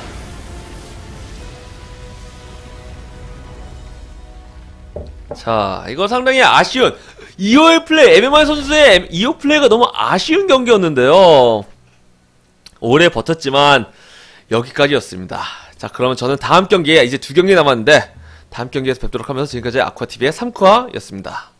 자, 이거 상당히 아쉬운 이호의 플레이, 엠엠아이 선수의 이호 플레이가 너무 아쉬운 경기였는데요. 오래 버텼지만 여기까지였습니다. 자, 그러면 저는 다음 경기에 이제 두 경기 남았는데 다음 경기에서 뵙도록 하면서 지금까지 아쿠아티비의 삼쿠아였습니다.